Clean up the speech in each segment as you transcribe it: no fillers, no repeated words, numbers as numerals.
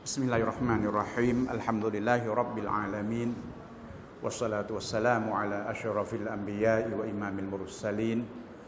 Bismillahirrahmanirrahim. Alhamdulillahi Rabbil Alamin. Wassalatu wassalamu ala asyrafil anbiya'i wa imamil mursalin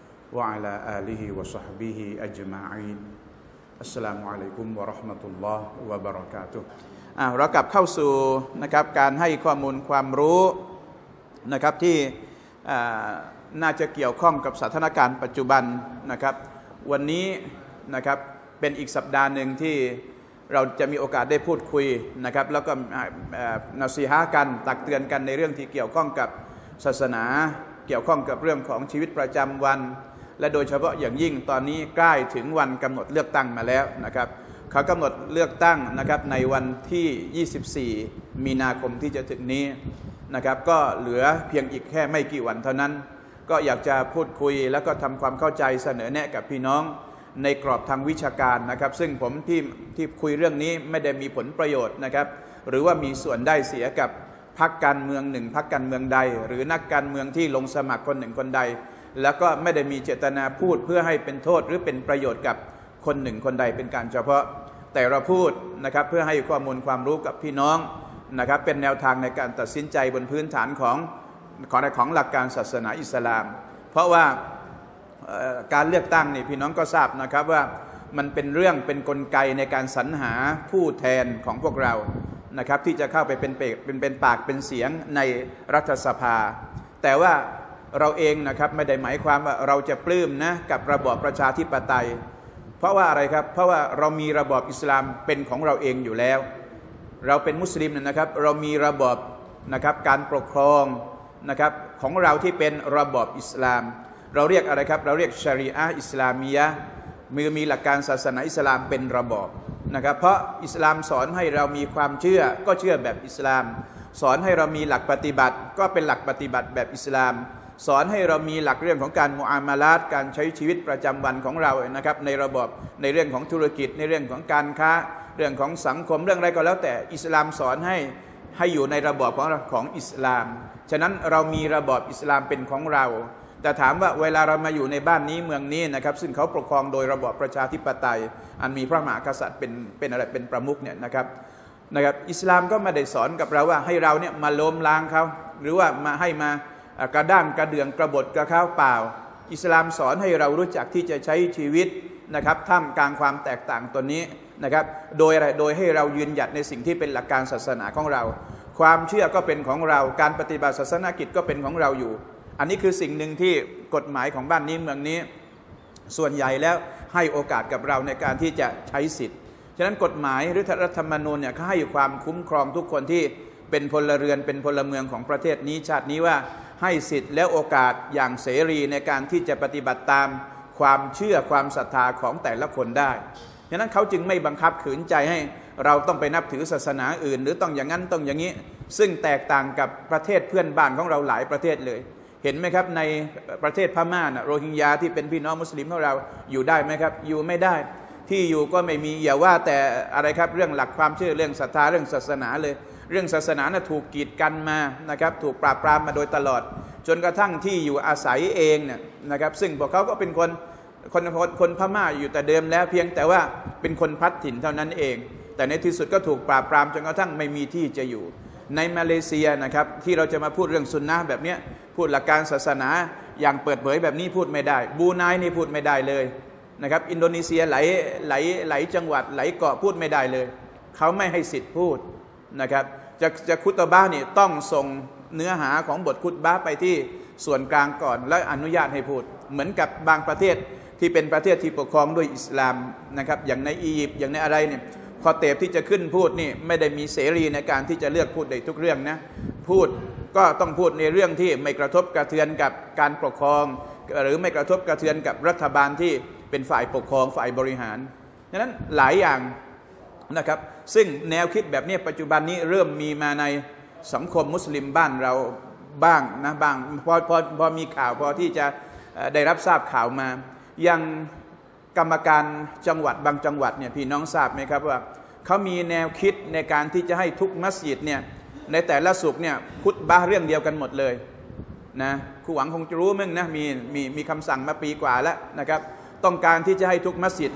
wa ala alihi wa sahbihi ajma'in. Assalamualaikum warahmatullahi wabarakatuh.เรากลับเข้าสู่นะครับการให้ข้อมูลความรู้นะครับที่น่าจะเกี่ยวข้องกับสถานการณ์ปัจจุบันนะครับวันนี้นะครับเป็นอีกสัปดาห์หนึ่งที่เราจะมีโอกาสได้พูดคุยนะครับแล้วก็นาซีฮะกันตักเตือนกันในเรื่องที่เกี่ยวข้องกับศาสนาเกี่ยวข้องกับเรื่องของชีวิตประจำวันและโดยเฉพาะอย่างยิ่งตอนนี้ใกล้ถึงวันกำหนดเลือกตั้งมาแล้วนะครับเขากำหนดเลือกตั้งนะครับในวันที่24มีนาคมที่จะถึงนี้นะครับก็เหลือเพียงอีกแค่ไม่กี่วันเท่านั้นก็อยากจะพูดคุยแล้วก็ทำความเข้าใจเสนอแนะกับพี่น้องในกรอบทางวิชาการนะครับซึ่งผมที่คุยเรื่องนี้ไม่ได้มีผลประโยชน์นะครับหรือว่ามีส่วนได้เสียกับพรรคการเมืองหนึ่งพรรคการเมืองใดหรือนักการเมืองที่ลงสมัครคนหนึ่งคนใดแล้วก็ไม่ได้มีเจตนาพูดเพื่อให้เป็นโทษหรือเป็นประโยชน์กับคนหนึ่งคนใดเป็นการเฉพาะแต่เราพูดนะครับเพื่อให้ข้อมูลความรู้กับพี่น้องนะครับเป็นแนวทางในการตัดสินใจบนพื้นฐานของหลักการศาสนาอิสลามเพราะว่าการเลือกตั้งนี่พี่น้องก็ทราบนะครับว่ามันเป็นเรื่องเป็นกลไกในการสรรหาผู้แทนของพวกเรานะครับที่จะเข้าไปเป็นปากเป็นเสียงในรัฐสภาแต่ว่าเราเองนะครับไม่ได้หมายความว่าเราจะปลื้มนะกับระบอบประชาธิปไตยเพราะว่าอะไรครับเพราะว่าเรามีระบอบอิสลามเป็นของเราเองอยู่แล้วเราเป็นมุสลิมนะครับเรามีระบอบนะครับการปกครองนะครับของเราที่เป็นระบอบอิสลามเราเรียกอะไรครับเราเรียกชะรีอะห์อิสลามียะห์มีหลักการศาสนาอิสลามเป็นระบอบนะครับเพราะอิสลามสอนให้เรามีความเชื่อก็เชื่อแบบอิสลามสอนให้เรามีหลักปฏิบัติก็เป็นหลักปฏิบัติแบบอิสลามสอนให้เรามีหลักเรื่องของการมุอามาลาตการใช้ชีวิตประจำวันของเรานะครับในระบบในเรื่องของธุรกิจในเรื่องของการค้าเรื่องของสังคมเรื่องอะไรก็แล้วแต่อิสลามสอนให้อยู่ในระบอบของอิสลามฉะนั้นเรามีระบอบอิสลามเป็นของเราแต่ถามว่าเวลาเรามาอยู่ในบ้านนี้เมืองนี้นะครับซึ่งเขาปกครองโดยระบอบประชาธิปไตยอันมีพระมหากษัตริย์เป็นอะไรเป็นประมุขเนี่ยนะครับอิสลามก็ไม่ได้สอนกับเราว่าให้เราเนี่ยมาล้มล้างเขาหรือว่ามาให้มากระด้างกระเดื่องกระบฏกระข้าวเปล่าอิสลามสอนให้เรารู้จักที่จะใช้ชีวิตนะครับท่ามกลางความแตกต่างตัวนี้นะครับโดยอะไรโดยให้เรายืนหยัดในสิ่งที่เป็นหลักการศาสนาของเราความเชื่อก็เป็นของเราการปฏิบัติศาสนกิจก็เป็นของเราอยู่อันนี้คือสิ่งหนึ่งที่กฎหมายของบ้านนี้เมืองนี้ส่วนใหญ่แล้วให้โอกาสกับเราในการที่จะใช้สิทธิ์ฉะนั้นกฎหมายหรือรัฐธรรมนูญเนี่ยเขาให้ความคุ้มครองทุกคนที่เป็นพลเรือนเป็นพลเมืองของประเทศนี้ชาตินี้ว่าให้สิทธิ์และโอกาสอย่างเสรีในการที่จะปฏิบัติตามความเชื่อความศรัทธาของแต่ละคนได้ฉะนั้นเขาจึงไม่บังคับขืนใจให้เราต้องไปนับถือศาสนาอื่นหรือต้องอย่างนั้นต้องอย่างนี้ซึ่งแตกต่างกับประเทศเพื่อนบ้านของเราหลายประเทศเลยเห็นไหมครับในประเทศพม่าโรฮิงญาที่เป็นพี่น้องมุสลิมของเราอยู่ได้ไหมครับอยู่ไม่ได้ที่อยู่ก็ไม่มีอย่าว่าแต่อะไรครับเรื่องหลักความเชื่อเรื่องศรัทธาเรื่องศาสนาเลยเรื่องศาสนาถูกกีดกันมานะครับถูกปราบปรามมาโดยตลอดจนกระทั่งที่อยู่อาศัยเองเนี่ยนะครับซึ่งพวกเขาก็เป็นคนพม่าอยู่แต่เดิมแล้วเพียงแต่ว่าเป็นคนพลัดถิ่นเท่านั้นเองแต่ในที่สุดก็ถูกปราบปรามจนกระทั่งไม่มีที่จะอยู่ในมาเลเซียนะครับที่เราจะมาพูดเรื่องซุนนะห์แบบนี้พูดหลักการศาสนาอย่างเปิดเผยแบบนี้พูดไม่ได้บรูไนนี่พูดไม่ได้เลยนะครับอินโดนีเซียหลายจังหวัดหลายเกาะพูดไม่ได้เลยเขาไม่ให้สิทธิ์พูดนะครับจะคุตบะห์นี่ต้องส่งเนื้อหาของบทคุตบะห์ไปที่ส่วนกลางก่อนแล้วอนุญาตให้พูดเหมือนกับบางประเทศที่เป็นประเทศที่ปกครองด้วยอิสลามนะครับอย่างในอียิปต์อย่างในอะไรเนี่ยคอเตบที่จะขึ้นพูดนี่ไม่ได้มีเสรีในการที่จะเลือกพูดได้ทุกเรื่องนะพูดก็ต้องพูดในเรื่องที่ไม่กระทบกระเทือนกับการปกครองหรือไม่กระทบกระเทือนกับรัฐบาลที่เป็นฝ่ายปกครองฝ่ายบริหารฉะนั้นหลายอย่างนะครับซึ่งแนวคิดแบบนี้ปัจจุบันนี้เริ่มมีมาในสังคมมุสลิมบ้านเราบ้างนะบ้างพอมีข่าวพอที่จะได้รับทราบข่าวมาอย่างกรรมการจังหวัดบางจังหวัดเนี่ยพี่น้องทราบไหมครับว่าเขามีแนวคิดในการที่จะให้ทุกมัสยิดเนี่ยในแต่ละสุขเนี่ยคุตบะห์เรื่องเดียวกันหมดเลยนะครูหวังคงจะรู้มั้งนะมีคำสั่งมาปีกว่าแล้วนะครับต้องการที่จะให้ทุกมัสยิดเนี่ย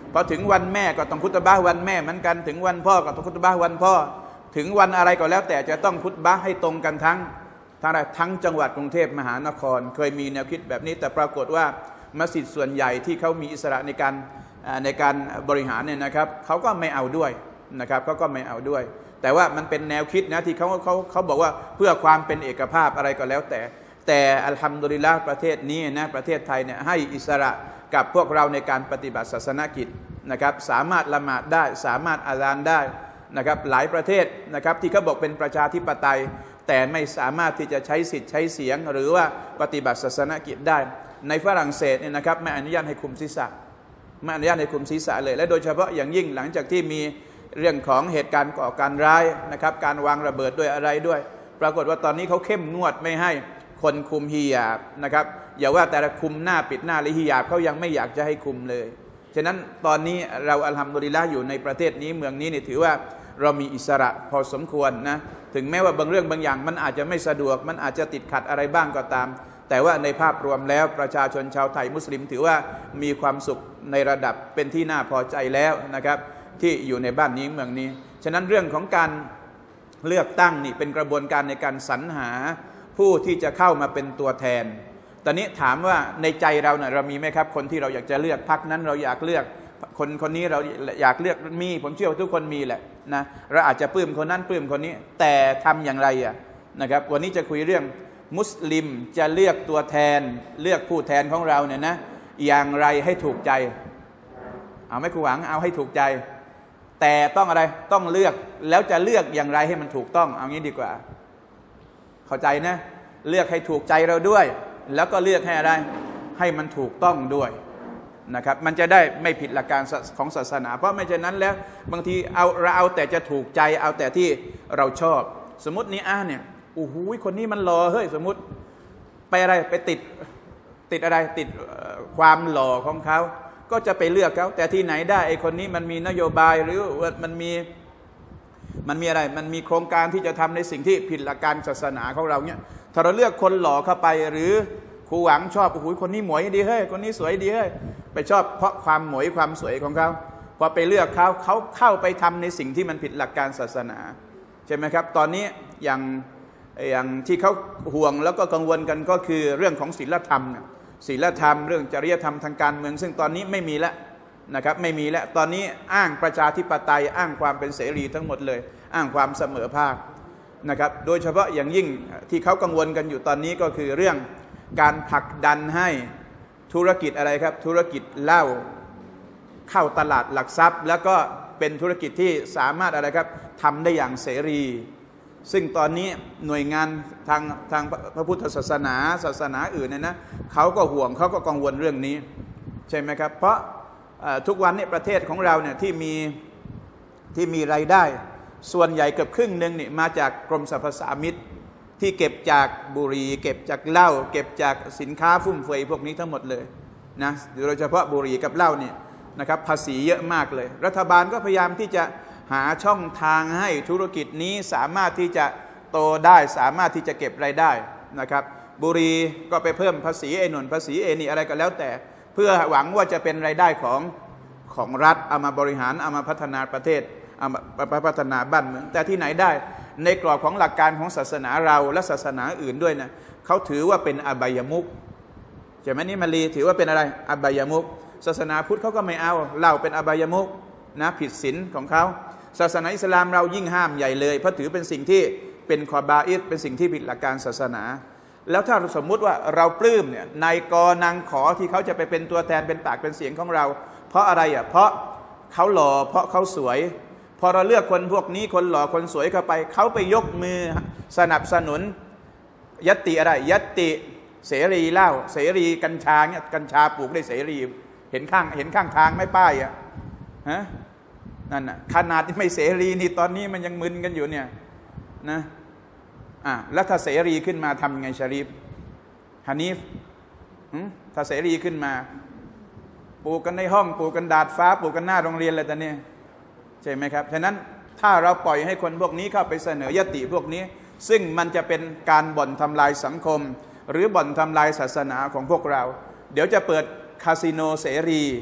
พอถึงวันแม่ก็ต้องคุตบะห์วันแม่เหมือนกันถึงวันพ่อก็ต้องคุตบะห์วันพ่อถึงวันอะไรก็แล้วแต่จะต้องคุตบะห์ให้ตรงกันทั้งจังหวัดกรุงเทพมหานครเคยมีแนวคิดแบบนี้แต่ปรากฏว่ามัสยิดส่วนใหญ่ที่เขามีอิสระในการบริหารเนี่ยนะครับเขาก็ไม่เอาด้วยนะครับเขาก็ไม่เอาด้วยแต่ว่ามันเป็นแนวคิดนะที่เขาบอกว่าเพื่อความเป็นเอกภาพอะไรก็แล้วแต่อัลฮัมดุลิลละห์ประเทศนี้นะประเทศไทยเนี่ยให้อิสระกับพวกเราในการปฏิบัติศาสนกิจนะครับสามารถละหมาดได้สามารถอาซานได้นะครับหลายประเทศนะครับที่เขาบอกเป็นประชาธิปไตยแต่ไม่สามารถที่จะใช้สิทธิ์ใช้เสียงหรือว่าปฏิบัติศาสนกิจได้ในฝรั่งเศสเนี่ยนะครับไม่อนุญาตให้คุมศีรษะไม่อนุญาตให้คุมศีรษะเลยและโดยเฉพาะอย่างยิ่งหลังจากที่มีเรื่องของเหตุการณ์ก่อการร้ายนะครับการวางระเบิดด้วยอะไรด้วยปรากฏว่าตอนนี้เขาเข้มงวดไม่ให้คนคุมฮิญาบนะครับอย่าว่าแต่คุมหน้าปิดหน้าหรือฮิญาบเขายังไม่อยากจะให้คุมเลยฉะนั้นตอนนี้เราอัลฮัมดุลิลละห์อยู่ในประเทศนี้เมืองนี้เนี่ยถือว่าเรามีอิสระพอสมควรนะถึงแม้ว่าบางเรื่องบางอย่างมันอาจจะไม่สะดวกมันอาจจะติดขัดอะไรบ้างก็ตามแต่ว่าในภาพรวมแล้วประชาชนชาวไทยมุสลิมถือว่ามีความสุขในระดับเป็นที่น่าพอใจแล้วนะครับที่อยู่ในบ้านนี้เมืองนี้ฉะนั้นเรื่องของการเลือกตั้งนี่เป็นกระบวนการในการสรรหาผู้ที่จะเข้ามาเป็นตัวแทนตอนนี้ถามว่าในใจเราเนี่ยเรามีไหมครับคนที่เราอยากจะเลือกพรรคนั้นเราอยากเลือกคนนี้เราอยากเลือกมีผมเชื่อว่าทุกคนมีแหละนะเราอาจจะปลื้มคนนั้นปลื้มคนนี้แต่ทำอย่างไรนะครับวันนี้จะคุยเรื่องมุสลิมจะเลือกตัวแทนเลือกผู้แทนของเราเนี่ยนะอย่างไรให้ถูกใจเอาไม่ครูหวังเอาให้ถูกใจแต่ต้องอะไรต้องเลือกแล้วจะเลือกอย่างไรให้มันถูกต้องเอางี้ดีกว่าเข้าใจนะเลือกให้ถูกใจเราด้วยแล้วก็เลือกให้อะไรให้มันถูกต้องด้วยนะครับมันจะได้ไม่ผิดหลักการของศาสนาเพราะไม่เช่นนั้นแล้วบางทีเราเอาแต่จะถูกใจเอาแต่ที่เราชอบสมมตินี้เนี่ยโอ้โหคนนี้มันหล่อเฮ้ยสมมติไปอะไรไปติดอะไรติดความหล่อของเขาก็จะไปเลือกเขาแต่ที่ไหนได้ไอ้คนนี้มันมีนโยบายหรือมันมีอะไรมันมีโครงการที่จะทำในสิ่งที่ผิดหลักการศาสนาของเราเนี่ยถ้าเราเลือกคนหล่อเข้าไปหรือครูหวังชอบโอ้โหคนนี้หมวยดีเฮ้ยคนนี้สวยดีเฮ้ยไปชอบเพราะความหมวยความสวยของเขาพอไปเลือกเขาเข้าไปทำในสิ่งที่มันผิดหลักการศาสนาใช่ไหมครับตอนนี้อย่างที่เขาห่วงแล้วก็กังวลกันก็คือเรื่องของศีลธรรมเรื่องจริยธรรมทางการเมืองซึ่งตอนนี้ไม่มีแล้วนะครับไม่มีแล้วตอนนี้อ้างประชาธิปไตยอ้างความเป็นเสรีทั้งหมดเลยอ้างความเสมอภาคนะครับโดยเฉพาะอย่างยิ่งที่เขากังวลกันอยู่ตอนนี้ก็คือเรื่องการผลักดันให้ธุรกิจอะไรครับธุรกิจเหล้าเข้าตลาดหลักทรัพย์แล้วก็เป็นธุรกิจที่สามารถอะไรครับทำได้อย่างเสรีซึ่งตอนนี้หน่วยงานทางพระพุทธศาสนาอื่นเนี่ยนะเขาก็ห่วงเขาก็กังวลเรื่องนี้ใช่ไหมครับเพราะทุกวันนี้ประเทศของเราเนี่ยที่มีรายได้ส่วนใหญ่เกือบครึ่งหนึ่งนี่มาจากกรมสรรพสามิตที่เก็บจากบุหรี่เก็บจากเหล้าเก็บจากสินค้าฟุ่มเฟือยพวกนี้ทั้งหมดเลยนะโดยเฉพาะบุหรี่กับเหล้าเนี่ยนะครับภาษีเยอะมากเลยรัฐบาลก็พยายามที่จะหาช่องทางให้ธุรกิจนี้สามารถที่จะโตได้สามารถที่จะเก็บรายได้นะครับบุหรี่ก็ไปเพิ่มภาษีไอ้หนุนภาษีนี่อะไรก็แล้วแต่เพื่อหวังว่าจะเป็นรายได้ของรัฐเอามาบริหารเอามาพัฒนาประเทศเอามาพัฒนาบ้านเมืองแต่ที่ไหนได้ในกรอบของหลักการของศาสนาเราและศาสนาอื่นด้วยนะเขาถือว่าเป็นอบายมุขใช่ไหมนี่มาลีถือว่าเป็นอะไรอบายมุขศาสนาพุทธเขาก็ไม่เอาเราเป็นอบายมุขนะผิดศีลของเขาศาสนาอิสลามเรายิ่งห้ามใหญ่เลยเพราะถือเป็นสิ่งที่เป็นคอบาอิดเป็นสิ่งที่ผิดหลักการศาสนาแล้วถ้าสมมุติว่าเราปลื้มเนี่ยนายกนางขอที่เขาจะไปเป็นตัวแทนเป็นปากเป็นเสียงของเราเพราะอะไรเพราะเขาหล่อเพราะเขาสวยพอเราเลือกคนพวกนี้คนหล่อคนสวยเข้าไปเขาไปยกมือสนับสนุนยัตติอะไรยัตติเสรีเหล้าเสรีกัญชาเนี่ยกัญชาปลูกได้เสรีเห็นข้างทางไม่ป้ายฮะนั่นน่ะขนาดที่ไม่เสรีนี่ตอนนี้มันยังมึนกันอยู่เนี่ยนะแล้วถ้าเสรีขึ้นมาทำไงชะรีฟฮานีฟถ้าเสรีขึ้นมาปลูกกันในห้องปลูกกันดาดฟ้าปลูกกันหน้าโรงเรียนอะไรตอนนี้ใช่ไหมครับฉะนั้นถ้าเราปล่อยให้คนพวกนี้เข้าไปเสนอยติพวกนี้ซึ่งมันจะเป็นการบ่อนทำลายสังคมหรือบ่อนทำลายศาสนาของพวกเราเดี๋ยวจะเปิดคาสิโนเสรี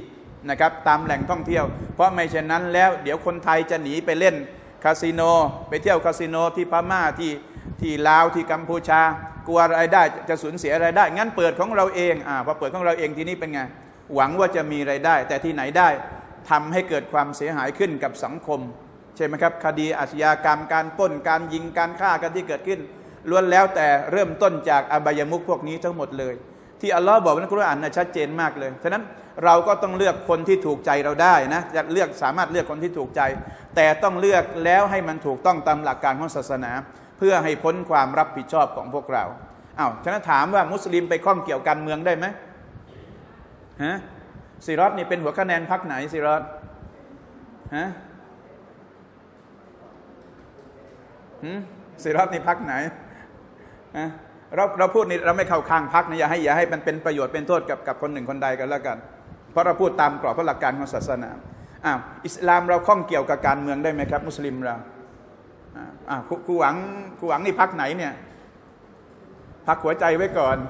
นะครับตามแหล่งท่องเที่ยวเพราะไม่เช่นนั้นแล้วเดี๋ยวคนไทยจะหนีไปเล่นคาสิโนไปเที่ยวคาสิโนที่พม่าที่ลาวที่กัมพูชากลัวรายได้จะสูญเสียรายได้งั้นเปิดของเราเองพอเปิดของเราเองทีนี้เป็นไงหวังว่าจะมีรายได้แต่ที่ไหนได้ทำให้เกิดความเสียหายขึ้นกับสังคมใช่ไหมครับคดีอาชญากรรมการปล้นการยิงการฆ่ากันที่เกิดขึ้นล้วนแล้วแต่เริ่มต้นจากอบายมุขพวกนี้ทั้งหมดเลยที่อัลลอฮ์บอกในกุรอานชัดเจนมากเลยฉะนั้นเราก็ต้องเลือกคนที่ถูกใจเราได้นะจะเลือกสามารถเลือกคนที่ถูกใจแต่ต้องเลือกแล้วให้มันถูกต้องตามหลักการของศาสนาเพื่อให้พ้นความรับผิดชอบของพวกเราฉะนั้นถามว่ามุสลิมไปข้องเกี่ยวการเมืองได้ไหมฮะซิรอตนี่เป็นหัวคะแนนพรรคไหนซิรอตฮะซิรอตนี่พรรคไหนฮะเราพูดนี่เราไม่เข้าข้างพรรคนะอย่าให้มันเป็นประโยชน์เป็นโทษกับคนหนึ่งคนใดกันแล้วกันเพราะเราพูดตามกรอบหลักการของศาสนาอิสลามเราข้องเกี่ยวกับการเมืองได้ไหมครับมุสลิมเราครูหวังนี่พรรคไหนเนี่ยพรรคหัวใจไว้ก่อน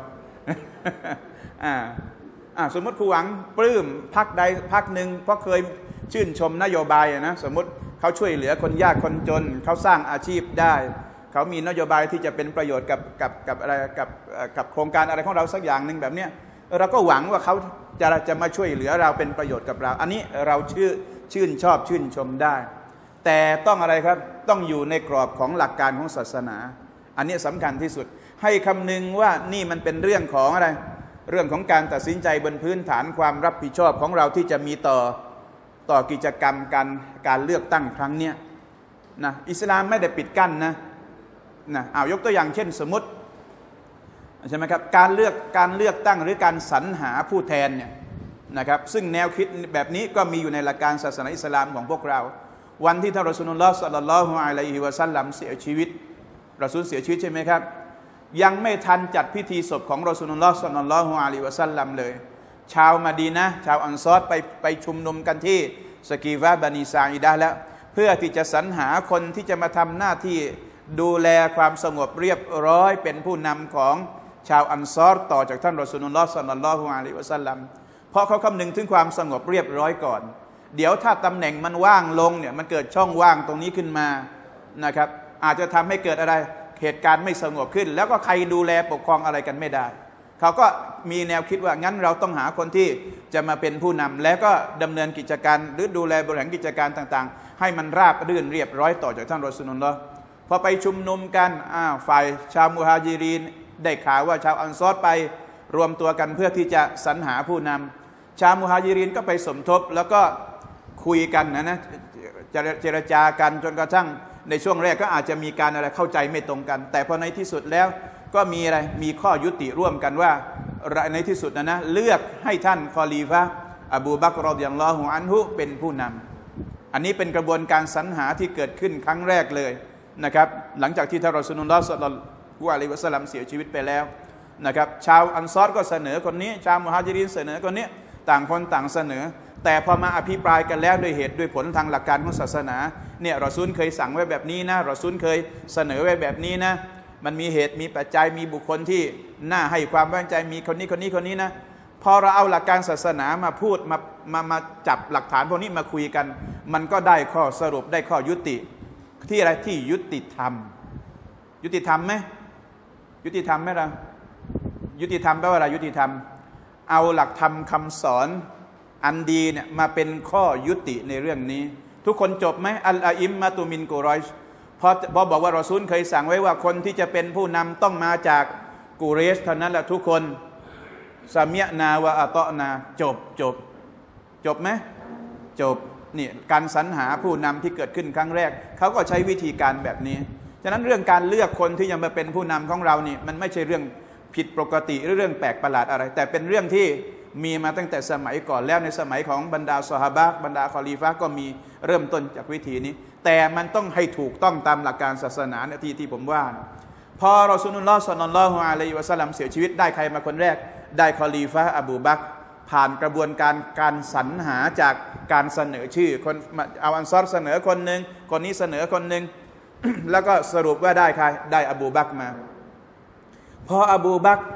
สมมติครูหวังปลื้มพรรคใดพรรคหนึ่งเพราะเคยชื่นชมนโยบายนะสมมติเขาช่วยเหลือคนยากคนจนเขาสร้างอาชีพได้เขามีนโยบายที่จะเป็นประโยชน์กับอะไรกับโครงการอะไรของเราสักอย่างหนึ่งแบบเนี้ยเราก็หวังว่าเขาจะมาช่วยเหลือเราเป็นประโยชน์กับเราอันนี้เราชื่นชอบชื่นชมได้แต่ต้องอะไรครับต้องอยู่ในกรอบของหลักการของศาสนาอันนี้สำคัญที่สุดให้คำนึงว่านี่มันเป็นเรื่องของอะไรเรื่องของการตัดสินใจบนพื้นฐานความรับผิดชอบของเราที่จะมีต่อกิจกรรมการเลือกตั้งครั้งเนี้ยนะอิสลามไม่ได้ปิดกั้นนะยกตัวอย่างเช่นสมมติใช่ไหมครับการเลือกตั้งหรือการสรรหาผู้แทนเนี่ยนะครับซึ่งแนวคิดแบบนี้ก็มีอยู่ในหลักการศาสนาอิสลามของพวกเราวันที่ท่านรอซูลุลลอฮ์ ศ็อลลัลลอฮุอะลัยฮิวะซัลลัมเสียชีวิตรอซูลเสียชีวิตใช่ไหมครับยังไม่ทันจัดพิธีศพของรอซูลุลลอฮ์ ศ็อลลัลลอฮุอะลัยฮิวะซัลลัมเลยชาวมะดีนะห์ชาวอันซอรไปชุมนุมกันที่สกีฟะบานีซาอิดะห์แล้วเพื่อที่จะสรรหาคนที่จะมาทำหน้าที่ดูแลความสงบเรียบร้อยเป็นผู้นำของชาวอันซอรต่อจากท่านรอซูลุลลอฮ์ ศ็อลลัลลอฮุอะลัยฮิวะซัลลัมเพราะเขาคำนึงถึงความสงบเรียบร้อยก่อนเดี๋ยวถ้าตำแหน่งมันว่างลงเนี่ยมันเกิดช่องว่างตรงนี้ขึ้นมานะครับอาจจะทำให้เกิดอะไรเหตุการณ์ไม่สงบขึ้นแล้วก็ใครดูแลปกครองอะไรกันไม่ได้เขาก็มีแนวคิดว่างั้นเราต้องหาคนที่จะมาเป็นผู้นำแล้วก็ดำเนินกิจการหรือดูแลบริหารกิจการต่างๆให้มันราบรื่นเรียบร้อยต่อจากท่านรอซูลุลลอฮ์พอไปชุมนุมกันฝ่ายชาวมุฮาญิรินได้ข่าวว่าชาวอันซอรไปรวมตัวกันเพื่อที่จะสรรหาผู้นำชาวมุฮาญิรินก็ไปสมทบแล้วก็คุยกันนะเจรจากันจนกระทั่งในช่วงแรกก็อาจจะมีการอะไรเข้าใจไม่ตรงกันแต่พอในที่สุดแล้วก็มีข้อยุติร่วมกันว่าในที่สุดนะเลือกให้ท่านคอลีฟะห์อบูบักร รอฎิยัลลอฮุอันฮุเป็นผู้นำอันนี้เป็นกระบวนการสรรหาที่เกิดขึ้นครั้งแรกเลยนะครับหลังจากที่ท่านรอซูลุลลอฮ์ ศ็อลลัลลอฮุอะลัยฮิวะซัลลัมเสียชีวิตไปแล้วนะครับชาวอันซอรก็เสนอคนนี้ชาวมุฮาญิรินเสนอคนนี้ต่างคนต่างเสนอแต่พอมาอภิปรายกันแล้วด้วยเหตุด้วยผลทางหลักการของศาสนาเนี่ยรอซูลเคยสั่งไว้แบบนี้นะรอซูลเคยเสนอไว้แบบนี้นะมันมีเหตุมีปัจจัยมีบุคคลที่น่าให้ความไว้วางใจมีคนนี้นะพอเราเอาหลักการศาสนามาพูดมาจับหลักฐานพวกนี้มาคุยกันมันก็ได้ข้อสรุปได้ข้อยุติที่อะไรที่ยุติธรรมยุติธรรมไหมยุติธรรมไหมล่ะยุติธรรมแปลว่าอะไรยุติธรรมเอาหลักธรรมคำสอนอันดีเนี่ยมาเป็นข้อยุติในเรื่องนี้ทุกคนจบไหมอัลอาอิมมะตุมินกุรอยช์พอบอกว่ารอซูลเคยสั่งไว้ว่าคนที่จะเป็นผู้นำต้องมาจากกุเรชเท่านั้นแหละทุกคนซามิยะนาวะอะตอนาจบไหมจบนี่การสรรหาผู้นำที่เกิดขึ้นครั้งแรกเขาก็ใช้วิธีการแบบนี้ฉะนั้นเรื่องการเลือกคนที่จะมาเป็นผู้นำของเรานี่มันไม่ใช่เรื่องผิดปกติหรือเรื่องแปลกประหลาดอะไรแต่เป็นเรื่องที่มีมาตั้งแต่สมัยก่อนแล้วในสมัยของบรรดาซอฮาบะห์บรรดาคอลีฟะห์ก็มีเริ่มต้นจากวิธีนี้แต่มันต้องให้ถูกต้องตามหลักการศาสนาที่ผมว่าพอรอซูลุลลอฮ์ ศ็อลลัลลอฮุอะลัยฮิวะซัลลัมเสียชีวิตได้ใครมาคนแรกได้คอลีฟะห์อบูบักรผ่านกระบวนการสรรหาจากการเสนอชื่อคนเอาอันซอรเสนอคนหนึ่งคนนี้เสนอคนหนึ่ง แล้วก็สรุปว่าได้ใครได้อบูบักรมาพออบูบักร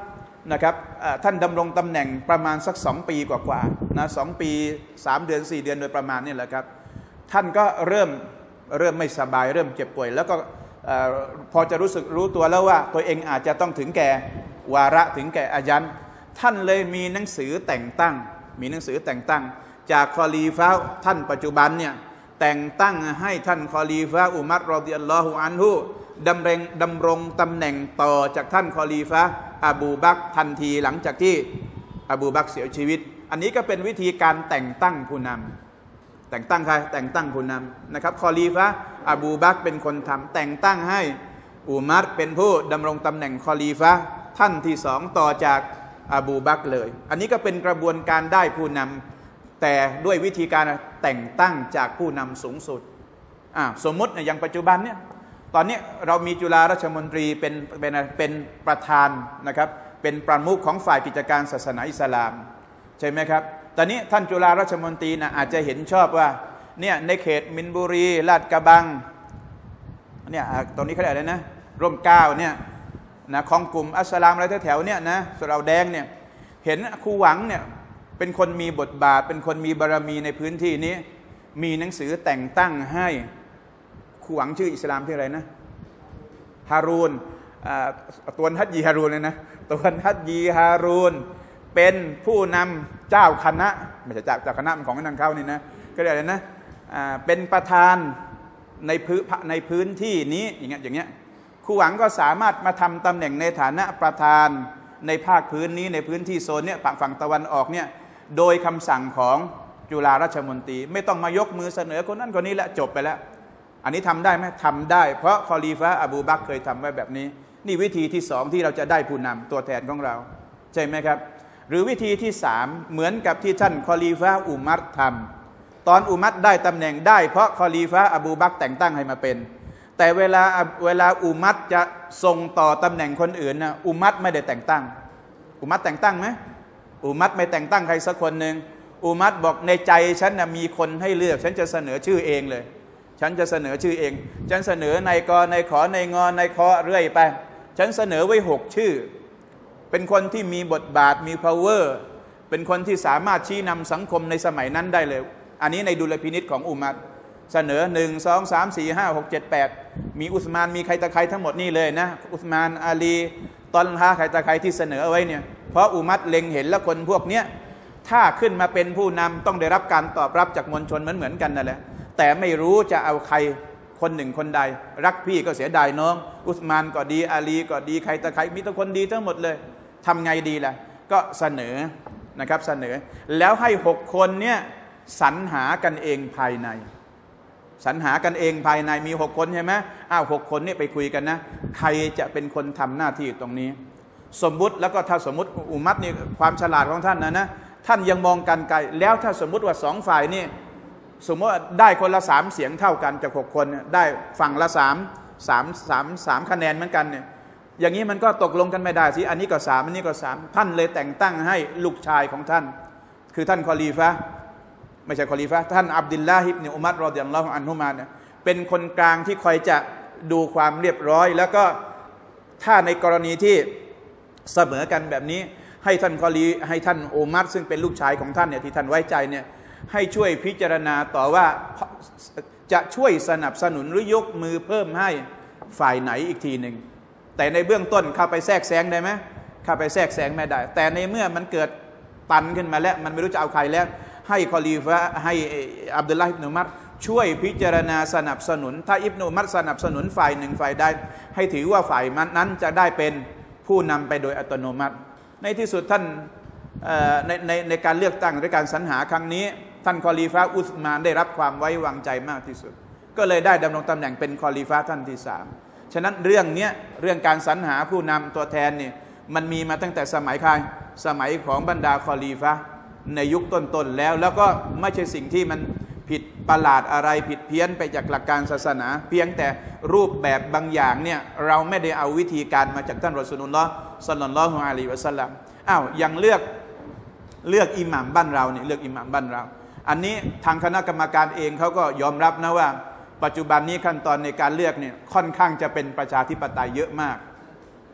นะครับท่านดำรงตำแหน่งประมาณสัก2 ปีกว่าๆนะ2 ปี3 เดือน4 เดือนโดยประมาณนี่แหละครับท่านก็เริ่มไม่สบายเริ่มเจ็บป่วยแล้วก็พอจะรู้ตัวแล้วว่าตัวเองอาจจะต้องถึงแก่วาระถึงแก่อายันท่านเลยมีหนังสือแต่งตั้งจากคอลีฟะห์ท่านปัจจุบันเนี่ยแต่งตั้งให้ท่านคอลีฟะห์อุมัรรอฎิยัลลอฮุอันฮุดำรงตำแหน่งต่อจากท่านคอลีฟะห์อบูบักรทันทีหลังจากที่อบูบักรเสียชีวิตอันนี้ก็เป็นวิธีการแต่งตั้งผู้นำแต่งตั้งใครแต่งตั้งผู้นำนะครับคอลีฟะห์อบูบักรเป็นคนทำแต่งตั้งให้อุมัรเป็นผู้ดำรงตำแหน่งคอลีฟะห์ท่านที่2ต่อจากอบูบักรเลยอันนี้ก็เป็นกระบวนการได้ผู้นำแต่ด้วยวิธีการแต่งตั้งจากผู้นำสูงสุดสมมติอย่างปัจจุบันเนี่ยตอนนี้เรามีจุฬาราชมนตรีเป็นประธานนะครับเป็นประมุขของฝ่ายกิจการศาสนาอิสลามใช่ไหมครับตอนนี้ท่านจุฬาราชมนตรีนะอาจจะเห็นชอบว่าเนี่ยในเขตมินบุรีลาดกระบังเนี่ยตรงนี้เขาเรียกอะไรนะร่มเกล้าเนี่ยนะของกลุ่มอัสลามอะไรแถวๆเนี่ยนะสุเหร่าแดงเนี่ยเห็นครูหวังเนี่ยเป็นคนมีบทบาทเป็นคนมีบารมีในพื้นที่นี้มีหนังสือแต่งตั้งให้ครูหวังชื่ออิสลามที่อะไรนะฮารูนตัวฮัจญีฮารูนเลยนะตัวฮัจญีฮารูนเป็นผู้นำเจ้าคณะไม่ใช่เจ้าคณะมันของนังเขานี่นะก็เรียกอะไรนะเป็นประธานในพื้นที่นี้อย่างเงี้ยครูหวังก็สามารถมาทำตำแหน่งในฐานะประธานในภาคพื้นนี้ในพื้นที่โซนเนี้ยฝั่งตะวันออกเนี่ยโดยคำสั่งของจุฬาราชมนตรีไม่ต้องมายกมือเสนอคนนั้นคนนี้และจบไปแล้วอันนี้ทำได้ไหมทำได้เพราะคอลีฟะห์อบูบักรเคยทำไว้แบบนี้นี่วิธีที่2ที่เราจะได้ผู้นำตัวแทนของเราใช่ไหมครับหรือวิธีที่3เหมือนกับที่ท่านคอลีฟะห์อุมัรทำตอนอุมัรได้ตำแหน่งได้เพราะคอลีฟะห์อบูบักรแต่งตั้งให้มาเป็นแต่เวลาอุมัรจะส่งต่อตำแหน่งคนอื่นนะอุมัรไม่ได้แต่งตั้งอุมัรแต่งตั้งไหมอุมัรไม่แต่งตั้งใครสักคนหนึ่งอุมัรบอกในใจฉันนะมีคนให้เลือกฉันจะเสนอชื่อเองเลยฉันจะเสนอชื่อเองฉันเสนอในกในขอในงอในคอเรื่อยไปฉันเสนอไว้6 ชื่อเป็นคนที่มีบทบาทมี power เป็นคนที่สามารถชี้นำสังคมในสมัยนั้นได้เลยอันนี้ในดุลพินิจของอุมัรเสนอ1 2 3 4 5 6 7 8มีอุสมานมีใครตะใครทั้งหมดนี่เลยนะอุสมานอาลีตอนฮาใครตะใครที่เสนอเอาไว้เนี่ยเพราะอุมัรเล็งเห็นแล้วคนพวกเนี้ยถ้าขึ้นมาเป็นผู้นำต้องได้รับการตอบรับจากมวลชนเหมือนกันนั่นแหละแต่ไม่รู้จะเอาใครคนหนึ่งคนใดรักพี่ก็เสียดายน้องอุสมานก็ดีอาลีก็ดีใครตะใครมีแต่คนดีทั้งหมดเลยทำไงดีล่ะก็เสนอนะครับเสนอแล้วให้6 คนเนี่ยสรรหากันเองภายในสรรหากันเองภายในมี6 คนใช่ไหม6 คนนี่ไปคุยกันนะใครจะเป็นคนทำหน้าที่ตรงนี้สมมุติแล้วก็ถ้าสมมุติอุมัรนี่ความฉลาดของท่านนะท่านยังมองกันไกลแล้วถ้าสมมุติว่า2 ฝ่ายนี่สมมติว่าได้คนละ3 เสียงเท่ากันจาก6 คนได้ฝั่งละ3 คะแนนเหมือนกันเนี่ยอย่างนี้มันก็ตกลงกันไม่ได้สิอันนี้ก็3อันนี้ก็3ท่านเลยแต่งตั้งให้ลูกชายของท่านคือท่านคอลีฟะห์ไม่ใช่คอลีฟะห์ท่านอับดุลลาฮิบเนอุมัรรอฎิยัลลอฮุอันฮุมาเนี่ยเป็นคนกลางที่คอยจะดูความเรียบร้อยแล้วก็ถ้าในกรณีที่เสมอกันแบบนี้ให้ท่านอุมัรซึ่งเป็นลูกชายของท่านเนี่ยที่ท่านไว้ใจเนี่ยให้ช่วยพิจารณาต่อว่าจะช่วยสนับสนุนหรือยกมือเพิ่มให้ฝ่ายไหนอีกทีหนึ่งแต่ในเบื้องต้นเข้าไปแทรกแซงได้ไหมเข้าไปแทรกแซงไม่ได้แต่ในเมื่อมันเกิดตันขึ้นมาแล้วมันไม่รู้จะเอาใครแล้วให้คอลีฟะห์ให้อับดุลลาฮิบ อิบนุอุมัรช่วยพิจารณาสนับสนุนถ้าอิบนุอุมัรสนับสนุนฝ่ายหนึ่งฝ่ายใดให้ถือว่าฝ่ายนั้นจะได้เป็นผู้นำไปโดยอัตโนมัติในที่สุดท่านในการเลือกตั้งในการสรรหาครั้งนี้ท่านคอลีฟะห์อุสมานได้รับความไว้วางใจมากที่สุดก็เลยได้ดำรงตำแหน่งเป็นคอลีฟะห์ท่านที่3ฉะนั้นเรื่องการสรรหาผู้นำตัวแทนเนี่ยมันมีมาตั้งแต่สมัยใครสมัยของบรรดาคอลีฟะห์ในยุคต้นๆแล้วก็ไม่ใช่สิ่งที่มันผิดประหลาดอะไรผิดเพี้ยนไปจากหลักการศาสนาเพียงแต่รูปแบบบางอย่างเนี่ยเราไม่ได้เอาวิธีการมาจากท่านรอซูลุลลอฮ์ศ็อลลัลลอฮุอะลัยฮิวะซัลลัมอย่างเลือกอิหม่ามบ้านเราเนี่ยเลือกอิหม่ามบ้านเราอันนี้ทางคณะกรรมการเองเขาก็ยอมรับนะว่าปัจจุบันนี้ขั้นตอนในการเลือกเนี่ยค่อนข้างจะเป็นประชาธิปไตยเยอะมาก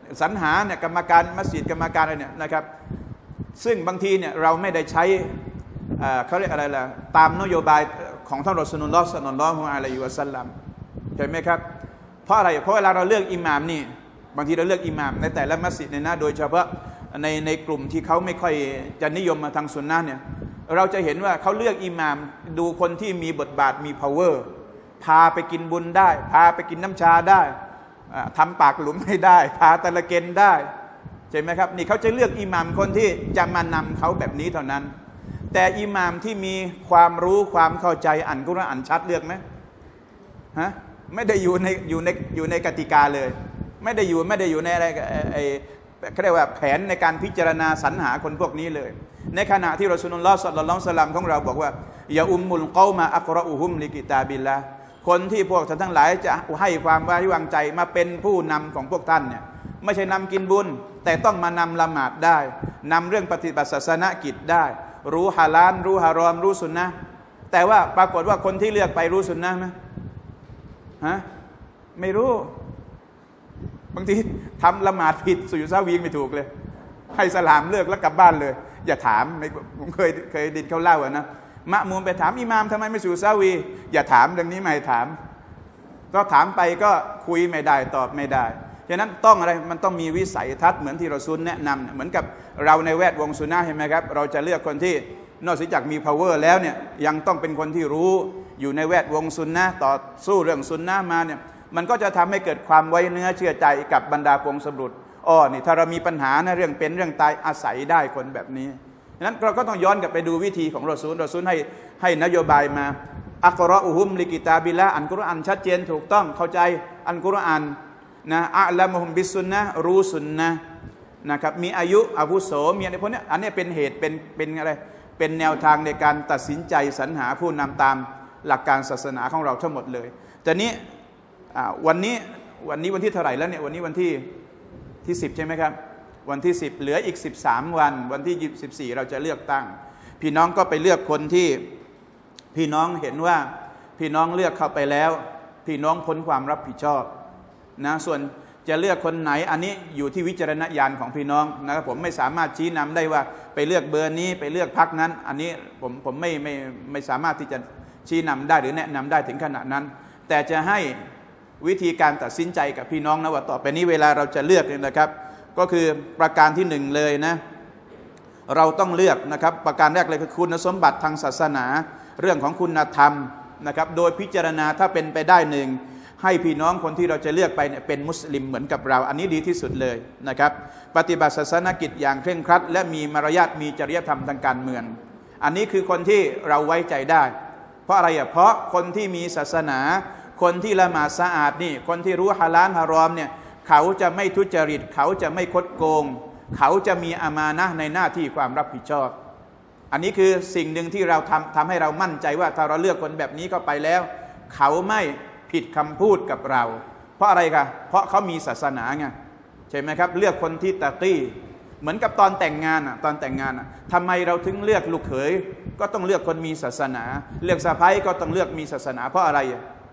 สรรหาเนี่ยกรรมการมัสยิดกรรมการอะไรเนี่ยนะครับซึ่งบางทีเนี่ยเราไม่ได้ใช้เขาเรียกอะไรล่ะตามนโยบายของท่านรอซูลุลลอฮ์ ศ็อลลัลลอฮุอะลัยฮิวะซัลลัมเห็นไหมครับเพราะอะไรเพราะเวลาเราเลือกอิหม่ามนี่บางทีเราเลือกอิหม่ามในแต่ละมัสยิดเนี่ยนะโดยเฉพาะในกลุ่มที่เขาไม่ค่อยจะนิยมมาทางสุนนะเนี่ยเราจะเห็นว่าเขาเลือกอิหม่ามดูคนที่มีบทบาทมี power พาไปกินบุญได้พาไปกินน้ำชาได้ทำปากหลุมให้ได้พาตะละเกนได้ใช่ไหมครับนี่เขาจะเลือกอิหม่ามคนที่จะมานำเขาแบบนี้เท่านั้นแต่อิหม่ามที่มีความรู้ความเข้าใจอ่านกุรอานชัดเลือกไหมฮะไม่ได้อยู่ในกติกาเลยไม่ได้อยู่ในอะไรเขาเรียกว่าแผนในการพิจารณาสรรหาคนพวกนี้เลยในขณะที่รอซูลุลลอฮ์ ศ็อลลัลลอฮุอะลัยฮิวะซัลลัมของเราบอกว่ายาอุมมุลกอมาอักรออูฮุมลิกิตาบิลลาห์คนที่พวกท่านทั้งหลายจะให้ความไว้วางใจมาเป็นผู้นำของพวกท่านเนี่ยไม่ใช่นำกินบุญแต่ต้องมานำละหมาดได้นำเรื่องปฏิบัติศาสนกิจได้รู้ฮาลาลรู้ฮารอมรู้สุนนะแต่ว่าปรากฏว่าคนที่เลือกไปรู้สุนนะไหมฮะไม่รู้บางทีทำละหมาดผิดสุยุซาวีไม่ถูกเลยให้สลามเลิกแล้วกลับบ้านเลยอย่าถามผมเคยดินเขาเล่านะมะมูมไปถามอิหม่ามทำไมไม่สุยุซาวีอย่าถามเรื่องนี้ไม่ถามก็ถามไปก็คุยไม่ได้ตอบไม่ได้ฉะนั้นต้องอะไรมันต้องมีวิสัยทัศน์เหมือนที่รอซูลแนะนำเหมือนกับเราในแวดวงซุนนะห์เห็นไหมครับเราจะเลือกคนที่นอกจากมี power แล้วเนี่ยยังต้องเป็นคนที่รู้อยู่ในแวดวงซุนนะห์ต่อสู้เรื่องซุนนะห์มาเนี่ยมันก็จะทำให้เกิดความไว้เนื้อเชื่อใจกับบรรดาพงศบุตรนี่ถ้าเรามีปัญหานะเรื่องเป็นเรื่องตายอาศัยได้คนแบบนี้ฉะนั้นเราก็ต้องย้อนกลับไปดูวิธีของรอซูลให้นโยบายมาอักรออูฮุมลิกิตาบิลละอันกุรอานชัดเจนถูกต้องเข้าใจอันกุรอานนะอัลละมุฮุมบิสุนนะรู้สุนนะนะครับมีอายุอาวุโสมีอะไรพวกนี้อันนี้เป็นเหตุเป็นอะไรเป็นแนวทางในการตัดสินใจสรรหาผู้นำตามหลักการศาสนาของเราทั้งหมดเลยแต่นี้วันนี้วันที่เท่าไหร่แล้วเนี่ยวันนี้วันที่10ใช่ไหมครับวันที่10เหลืออีก13วันที่24เราจะเลือกตั้งพี่น้องก็ไปเลือกคนที่พี่น้องเห็นว่าพี่น้องเลือกเข้าไปแล้วพี่น้องพ้นความรับผิดชอบนะส่วนจะเลือกคนไหนอันนี้อยู่ที่วิจารณญาณของพี่น้องนะครับผมไม่สามารถชี้นำได้ว่าไปเลือกเบอร์นี้ไปเลือกพรรคนั้นอันนี้ผมไม่สามารถที่จะชี้นำได้หรือแนะนำได้ถึงขนาดนั้นแต่จะให้วิธีการตัดสินใจกับพี่น้องนะว่าต่อไปนี้เวลาเราจะเลือกเนี่ยนะครับก็คือประการที่1เลยนะเราต้องเลือกนะครับประการแรกเลยคือคุณสมบัติทางศาสนาเรื่องของคุณธรรมนะครับโดยพิจารณาถ้าเป็นไปได้ให้พี่น้องคนที่เราจะเลือกไปเนี่ยเป็นมุสลิมเหมือนกับเราอันนี้ดีที่สุดเลยนะครับปฏิบัติศาสนกิจอย่างเคร่งครัดและมีมารยาทมีจริยธรรมทางการเมืองอันนี้คือคนที่เราไว้ใจได้เพราะอะไรเพราะคนที่มีศาสนาคนที่ละหมาดสะอาดนี่คนที่รู้ฮาลาลฮารอมเนี่ยเขาจะไม่ทุจริตเขาจะไม่คดโกงเขาจะมีอามานะห์ในหน้าที่ความรับผิดชอบอันนี้คือสิ่งหนึ่งที่เราทำให้เรามั่นใจว่าถ้าเราเลือกคนแบบนี้เข้าไปแล้วเขาไม่ผิดคำพูดกับเราเพราะอะไรกันเพราะเขามีศาสนาไงใช่ไหมครับเลือกคนที่ตะกี้เหมือนกับตอนแต่งงานทำไมเราถึงเลือกลูกเขยก็ต้องเลือกคนมีศาสนาเลือกสะใภ้ก็ต้องเลือกมีศาสนาเพราะอะไร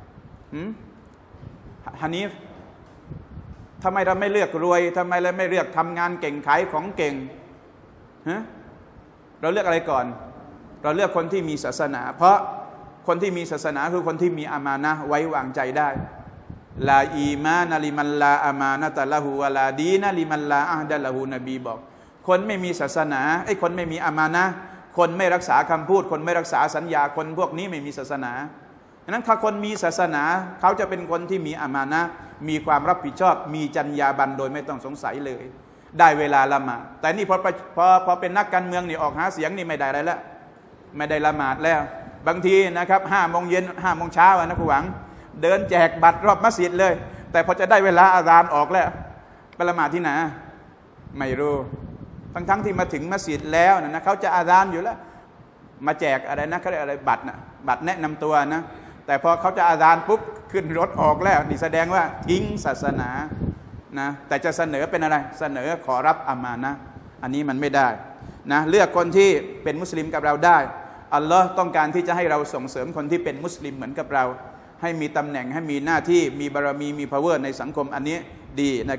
ฮันนีฟทำไมเราไม่เลือกรวยทำไมเราไม่เลือกทำงานเก่งขายของเก่งเราเลือกอะไรก่อนเราเลือกคนที่มีศาสนาเพราะคนที่มีศาสนาคือคนที่มีอามานะห์ไว้วางใจได้ลาอีมานะลิมันลาอามานะตะละหูวะลาดีนะลิมันลาอะฮดะละหูนบีบอกคนไม่มีศาสนาคนไม่มีอามานะห์คนไม่รักษาคำพูดคนไม่รักษาสัญญาคนพวกนี้ไม่มีศาสนาฉะนั้นถ้าคนมีศาสนาเขาจะเป็นคนที่มีอามานะห์มีความรับผิดชอบมีจรรยาบรรณโดยไม่ต้องสงสัยเลยได้เวลาละหมาดแต่นี่พอเป็นนักการเมืองนี่ออกหาเสียงนี่ไม่ได้อะไรแล้วไม่ได้ละหมาดแล้วบางทีนะครับ5 โมงเย็น5 โมงเช้านะผู้หวังเดินแจกบัตรรอบมัสยิดเลยแต่พอจะได้เวลาอาซานออกแล้วไปละหมาดที่ไหนไม่รู้ทั้งที่มาถึงมัสยิดแล้วนะเขาจะอาซานอยู่แล้วมาแจกอะไรนะเขาเรียกอะไรบัตรนะบัตรแนะนำตัวนะแต่พอเขาจะอาซานปุ๊บขึ้นรถออกแล้วนี่แสดงว่าทิ้งศาสนานะแต่จะเสนอเป็นอะไรเสนอขอรับอามานะห์อันนี้มันไม่ได้นะเลือกคนที่เป็นมุสลิมกับเราได้อัลลอฮ์ต้องการที่จะให้เราส่งเสริมคนที่เป็นมุสลิมเหมือนกับเราให้มีตำแหน่งให้มีหน้าที่มีบารมีมี power ในสังคมอันนี้ดีนะครับ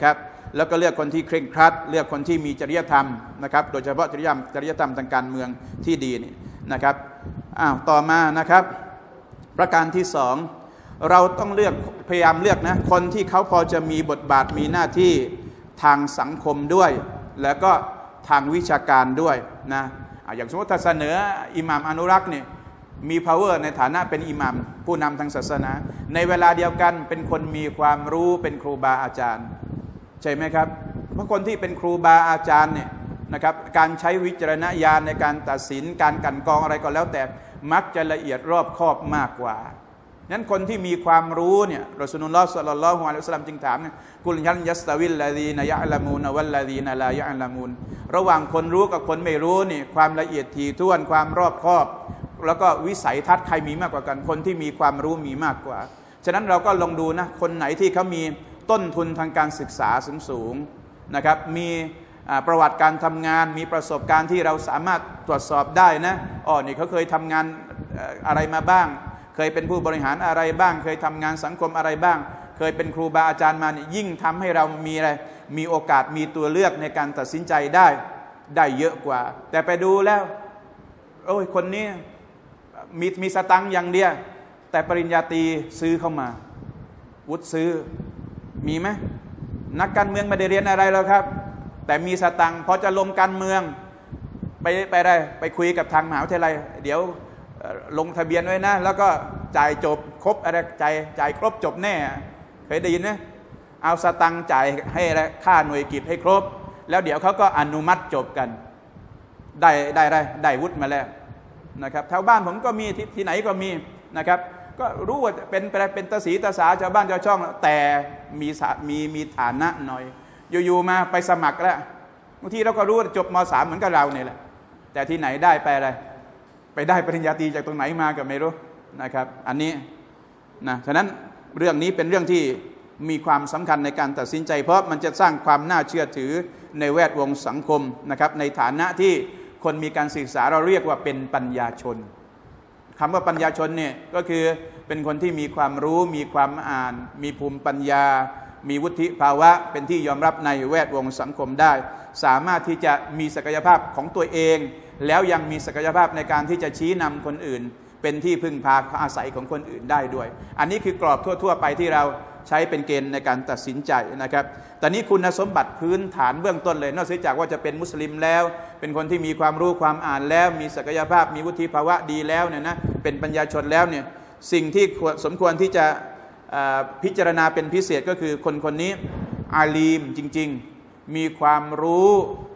แล้วก็เลือกคนที่เคร่งครัดเลือกคนที่มีจริยธรรมนะครับโดยเฉพาะจริยธรรมทางการเมืองที่ดีนี่นะครับต่อมานะครับประการที่สองเราต้องเลือกพยายามเลือกนะคนที่เขาพอจะมีบทบาทมีหน้าที่ทางสังคมด้วยแล้วก็ทางวิชาการด้วยนะอย่างสมมติถ้าเสนออิหม่ามอนุรักษ์เนี่ยมี power ในฐานะเป็นอิหม่ามผู้นำทางศาสนาในเวลาเดียวกันเป็นคนมีความรู้เป็นครูบาอาจารย์ใช่ไหมครับเพราะคนที่เป็นครูบาอาจารย์เนี่ยนะครับการใช้วิจารณญาณในการตัดสินการกลั่นกรองอะไรก็แล้วแต่มักจะละเอียดรอบคอบมากกว่านั้นคนที่มีความรู้เนี่ยรอซูลุลลอฮ์ ศ็อลลัลลอฮุอะลัยฮิวะซัลลัมจึงถามกุลยันยัสตะวิลลซีนะยะอ์ละมูนวัลลซีนะลายะอ์ละมูนระหว่างคนรู้กับคนไม่รู้นี่ความละเอียดถี่ถ้วนความรอบคอบแล้วก็วิสัยทัศน์ใครมีมากกว่ากันคนที่มีความรู้มีมากกว่าฉะนั้นเราก็ลองดูนะคนไหนที่เขามีต้นทุนทางการศึกษาสูงนะครับมีประวัติการทำงานมีประสบการณ์ที่เราสามารถตรวจสอบได้นะนี่เขาเคยทำงานอะไรมาบ้างเคยเป็นผู้บริหารอะไรบ้างเคยทำงานสังคมอะไรบ้างเคยเป็นครูบาอาจารย์มาเนี่ยยิ่งทำให้เรามีโอกาสมีตัวเลือกในการตัดสินใจได้เยอะกว่าแต่ไปดูแล้วคนนี้มีสตังค์อย่างเดียวแต่ปริญญาตรีซื้อเข้ามาวุฒิซื้อมีไหมนักการเมืองไม่ได้เรียนอะไรหรอกครับแต่มีสตังค์พอจะลงการเมืองไปคุยกับทางมหาวิทยาลัยเดี๋ยวลงทะเบียนไว้นะแล้วก็จ่ายจบครบอะไรจ่ายครบจบแน่เคยได้ยินไหมเอาสตังค์จ่ายให้ค่าหน่วยกิจให้ครบแล้วเดี๋ยวเขาก็อนุมัติจบกันได้วุฒิมาแล้วนะครับแถวบ้านผมก็มีที่ไหนก็มีนะครับก็รู้ว่าเป็นตาสีตาสาชาวบ้านชาวช่องแต่มีฐานะหน่อยอยู่ๆมาไปสมัครแล้วบางทีเราก็รู้ว่าจบม.3 เหมือนกับเราเนี่ยแหละแต่ที่ไหนได้ไปอะไรไปได้ปริญญาตรีจากตรงไหนมาก็ไม่รู้นะครับอันนี้นะฉะนั้นเรื่องนี้เป็นเรื่องที่มีความสำคัญในการตัดสินใจเพราะมันจะสร้างความน่าเชื่อถือในแวดวงสังคมนะครับในฐานะที่คนมีการศึกษาเราเรียกว่าเป็นปัญญาชนคำว่าปัญญาชนเนี่ยก็คือเป็นคนที่มีความรู้มีความอ่านมีภูมิปัญญามีวุฒิภาวะเป็นที่ยอมรับในแวดวงสังคมได้สามารถที่จะมีศักยภาพของตัวเองแล้วยังมีศักยภาพในการที่จะชี้นำคนอื่นเป็นที่พึ่งพาอาศัยของคนอื่นได้ด้วยอันนี้คือกรอบทั่วๆไปที่เราใช้เป็นเกณฑ์ในการตัดสินใจนะครับแต่นี้คุณสมบัติพื้นฐานเบื้องต้นเลยนอกจากว่าจะเป็นมุสลิมแล้วเป็นคนที่มีความรู้ความอ่านแล้วมีศักยภาพมีวุฒิภาวะดีแล้วเนี่ยนะเป็นปัญญาชนแล้วเนี่ยสิ่งที่สมควรที่จะพิจารณาเป็นพิเศษก็คือคนนี้อาลีมจริงๆมีความรู้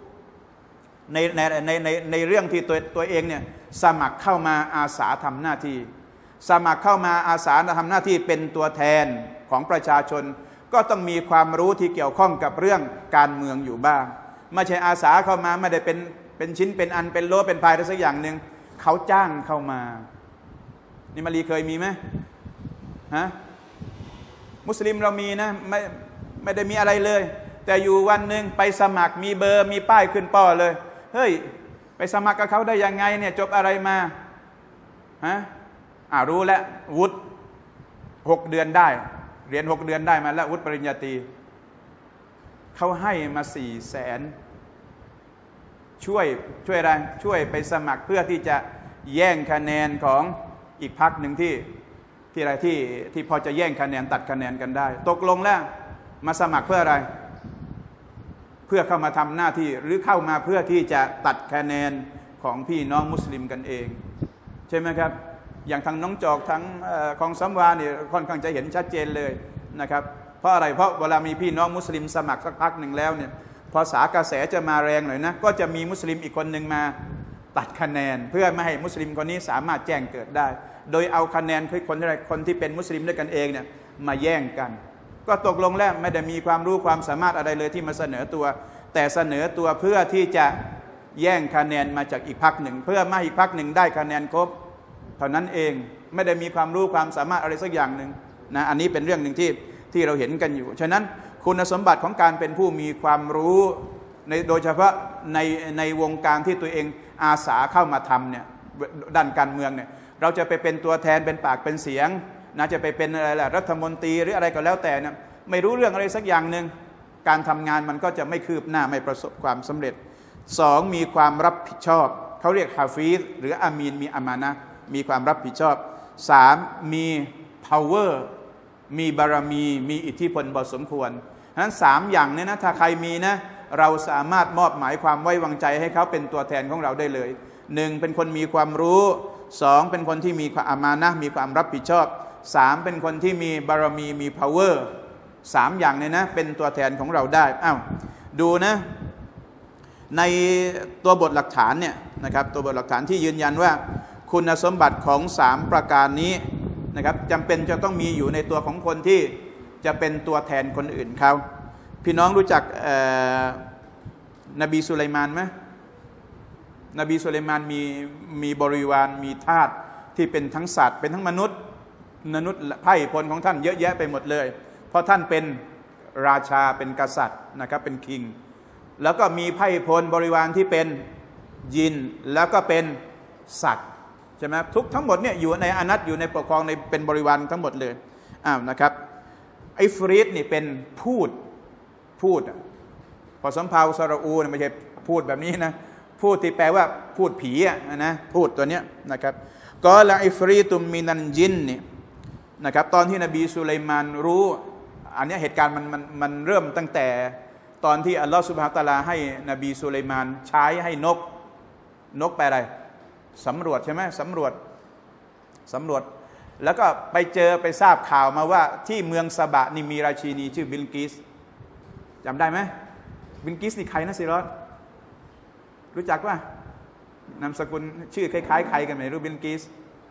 ในเรื่องที่ตัวเองเนี่ยสมัครเข้ามาอาสาทำหน้าที่สมัครเข้ามาอาสาทำหน้าที่เป็นตัวแทนของประชาชนก็ต้องมีความรู้ที่เกี่ยวข้องกับเรื่องการเมืองอยู่บ้างไม่ใช่อาสาเข้ามาไม่ได้เป็นชิ้นเป็นอันเป็นโลเป็นพายอะไรสักอย่างหนึ่งเขาจ้างเข้ามานี่มาลีเคยมีไหมฮะมุสลิมเรามีนะไม่ได้มีอะไรเลยแต่อยู่วันหนึ่งไปสมัครมีเบอร์มีป้ายขึ้นป้อเลยเฮ้ยไปสมัครกับเขาได้ยังไงเนี่ยจบอะไรมาฮะรู้แล้ววุฒิ6 เดือนได้เรียน6 เดือนได้มาแล้ววุฒิปริญญาตรีเขาให้มา400,000ช่วยอะไรช่วยไปสมัครเพื่อที่จะแย่งคะแนนของอีกพรรคหนึ่งที่อะไรที่พอจะแย่งคะแนนตัดคะแนนกันได้ตกลงแล้วมาสมัครเพื่ออะไรเพื่อเข้ามาทำหน้าที่หรือเข้ามาเพื่อที่จะตัดคะแนนของพี่น้องมุสลิมกันเองใช่ไหมครับอย่างทางน้องจอกทั้งของสัมวาเนี่ยค่อนข้างจะเห็นชัดเจนเลยนะครับเพราะอะไรเพราะเวลามีพี่น้องมุสลิมสมัครสักพักหนึ่งแล้วเนี่ยพอสากระแสจะมาแรงหน่อยนะก็จะมีมุสลิมอีกคนหนึ่งมาตัดคะแนนเพื่อไม่ให้มุสลิมคนนี้สามารถแจ้งเกิดได้โดยเอาคะแนนคนที่เป็นมุสลิมด้วยกันเองเนี่ยมาแย่งกันก็ตกลงแล้วไม่ได้มีความรู้ความสามารถอะไรเลยที่มาเสนอตัวแต่เสนอตัวเพื่อที่จะแย่งคะแนนมาจากอีกพรรคหนึ่งเพื่อไม่ให้อีกพรรคหนึ่งได้คะแนนครบเท่านั้นเองไม่ได้มีความรู้ความสามารถอะไรสักอย่างหนึ่งนะอันนี้เป็นเรื่องหนึ่งที่เราเห็นกันอยู่ฉะนั้นคุณสมบัติของการเป็นผู้มีความรู้โดยเฉพาะในวงการที่ตัวเองอาสาเข้ามาทำเนี่ยด้านการเมืองเนี่ยเราจะไปเป็นตัวแทนเป็นปากเป็นเสียงนะจะไปเป็นอะไรล่ะรัฐมนตรีหรืออะไรก็แล้วแต่เนี่ยไม่รู้เรื่องอะไรสักอย่างหนึ่งการทำงานมันก็จะไม่คืบหน้าไม่ประสบความสำเร็จ2มีความรับผิดชอบเขาเรียกฮาฟีซหรืออามีนมีอามานะมีความรับผิดชอบ3มี power มีบารมีมีอิทธิพลพอสมควรฉะนั้น3อย่างนี้นะถ้าใครมีนะเราสามารถมอบหมายความไว้วางใจให้เขาเป็นตัวแทนของเราได้เลย1เป็นคนมีความรู้2เป็นคนที่มีความอามานะมีความรับผิดชอบ3เป็นคนที่มีบารมีมี power 3อย่างเนี่ยนะเป็นตัวแทนของเราได้อ้าวดูนะในตัวบทหลักฐานเนี่ยนะครับตัวบทหลักฐานที่ยืนยันว่าคุณสมบัติของ3ประการนี้นะครับจำเป็นจะต้องมีอยู่ในตัวของคนที่จะเป็นตัวแทนคนอื่นเขาพี่น้องรู้จักนบีสุไลมานไหมนบีสุไลมานมีบริวารมีทาสที่เป็นทั้งสัตว์เป็นทั้งมนุษย์ไพร่พลของท่านเยอะแยะไปหมดเลยเพราะท่านเป็นราชาเป็นกษัตริย์นะครับเป็นคิงแล้วก็มีไพร่พลบริวารที่เป็นยินแล้วก็เป็นสัตว์ใช่ไหมทั้งหมดเนี่ยอยู่ในอานัตอยู่ในปกครองในเป็นบริวารทั้งหมดเลยนะครับไอ้ฟรีดนี่เป็นพูดพอสำเภาสระอูเนี่ยไม่ใช่พูดแบบนี้นะพูดที่แปลว่าพูดผีนะพูดตัวเนี้ยนะครับก็ละอิฟรีตุมมินันจินนี่นะครับตอนที่นบีสุไลมานรู้อันนี้เหตุการณ์มันเริ่มตั้งแต่ตอนที่อัลลอฮฺซุบฮานะฮูวะตะอาลาให้นบีสุไลมานใช้ให้นกไปอะไรสำรวจใช่ไหมสำรวจแล้วก็ไปทราบข่าวมาว่าที่เมืองซาบะนี่มีราชินีชื่อบิลกิสจำได้ไหมบิลกิสนี่ใครนะซิรอดรู้จักว่านามสกุลชื่อคล้ายๆใครกันไหมรู้บิลกิส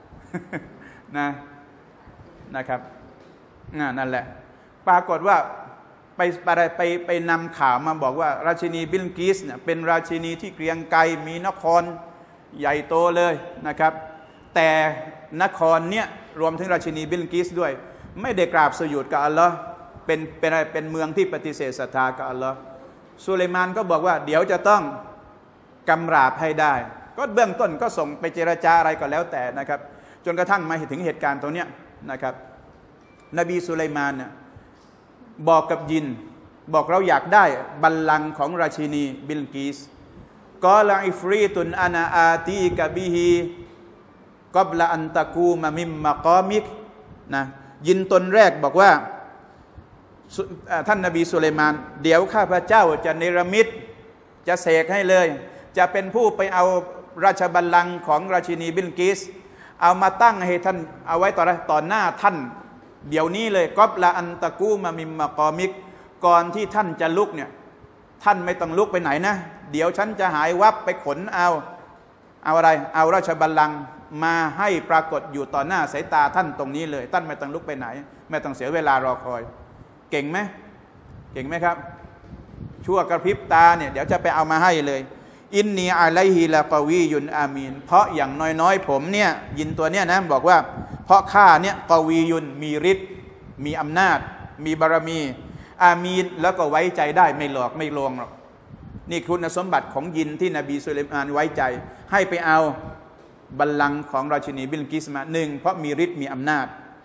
นะครับนั่นแหละปรากฏว่าไปนำข่าวมาบอกว่าราชินีบิลกิสเนี่ยเป็นราชินีที่เกรียงไกรมีนครใหญ่โตเลยนะครับแต่นครเนี่ยรวมถึงราชินีบิลกิสด้วยไม่ได้กราบสุญูดกับอัลลอฮ์เป็นเมืองที่ปฏิเสธศรัทธากับอัลลอฮ์สุไลมานก็บอกว่าเดี๋ยวจะต้องกำราบให้ได้ก็เบื้องต้นก็ส่งไปเจรจาอะไรก็แล้วแต่นะครับจนกระทั่งมาถึงเหตุการณ์ตรงนี้นะครับนบีสุไลมานเนี่ยบอกกับยินบอกเราอยากได้บัลลังก์ของราชินีบิลกิสกอลาอิฟรีตุนอานาอาตีกะบิฮีกับละอันตะกูมามิมมะกอมิกนะยินตนแรกบอกว่าท่านนบีสุไลมานเดี๋ยวข้าพเจ้าจะเนรมิตจะเสกให้เลยจะเป็นผู้ไปเอาราชบัลลังก์ของราชินีบิลกิสเอามาตั้งให้ท่านเอาไว้ต่อหน้าท่านเดี๋ยวนี้เลยกับละอันตะกูมามิมมะกอมิกก่อนที่ท่านจะลุกเนี่ยท่านไม่ต้องลุกไปไหนนะเดี๋ยวฉันจะหายวับไปขนเอาอะไรเอาราชบัลลังก์มาให้ปรากฏอยู่ต่อหน้าสายตาท่านตรงนี้เลยท่านไม่ต้องลุกไปไหนไม่ต้องเสียเวลารอคอยเก่งไหมครับชั่วกระพริบตาเนี่ยเดี๋ยวจะไปเอามาให้เลยอินนีอะลัยฮิละกอวียุนอามีนเพราะอย่างน้อยๆผมเนี่ยยินตัวเนี้ยนะบอกว่าเพราะข้าเนี่ยกอวียุนมีฤทธิ์มีอำนาจมีบารมีอามีนแล้วก็ไว้ใจได้ไม่หลอกไม่ลวงหรอกนี่คุณสมบัติของยินที่นบีสุไลมานไว้ใจให้ไปเอาบัลลังก์ของราชินีบิลกิสมา1เพราะมีฤทธิ์มีอำนาจ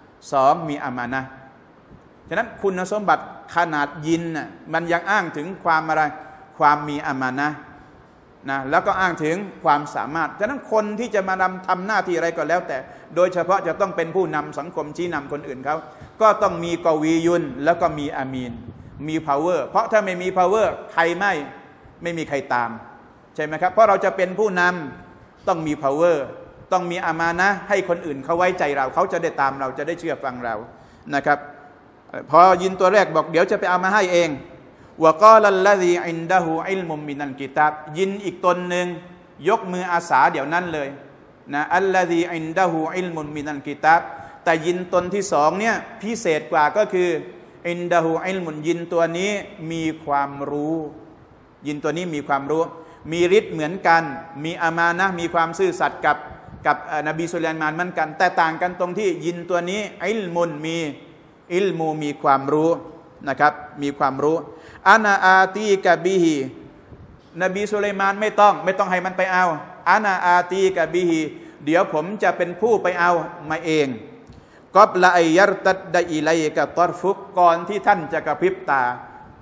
2มีอามานะห์ฉะนั้นคุณสมบัติขนาดยินน่ะมันยังอ้างถึงความอะไรความมีอามานะห์นะแล้วก็อ้างถึงความสามารถฉะนั้นคนที่จะมาทำหน้าที่อะไรก็แล้วแต่โดยเฉพาะจะต้องเป็นผู้นำสังคมชี้นำคนอื่นเขาก็ต้องมีกอวียุนแล้วก็มีอามีนมี power เพราะถ้าไม่มี power ใครไม่มีใครตามใช่ไหมครับเพราะเราจะเป็นผู้นำต้องมี power ต้องมีอามานะห์ให้คนอื่นเขาไว้ใจเราเขาจะได้ตามเราจะได้เชื่อฟังเรานะครับพอยินตัวแรกบอกเดี๋ยวจะไปเอามาให้เองวะกอลัลลซีอินดะฮูอิลมุมมินัลกิตาบยินอีกตนหนึ่งยกมืออาสาเดี๋ยวนั้นเลยนะอัลลซีอินดะฮูอิลมุมมินัลกิตาบแต่ยินตนที่สองเนี่ยพิเศษกว่าก็คืออินดะฮูอิลมุนยินตัวนี้มีความรู้ยินตัวนี้มีความรู้มีฤทธิ์เหมือนกันมีอามานะห์มีความซื่อสัตย์กับนบีสุไลมานเหมือนกันแต่ต่างกันตรงที่ยินตัวนี้อิลมุนมีอิลมูมีความรู้นะครับมีความรู้อานาอาตีกะบิฮีนบีสุไลมานไม่ต้องให้มันไปเอาอานาอาตีกะบิฮีเดี๋ยวผมจะเป็นผู้ไปเอามาเองกอบละอิยัรตัดดะอิลัยกะตอรฟุกก่อนที่ท่านจะกระพริบตา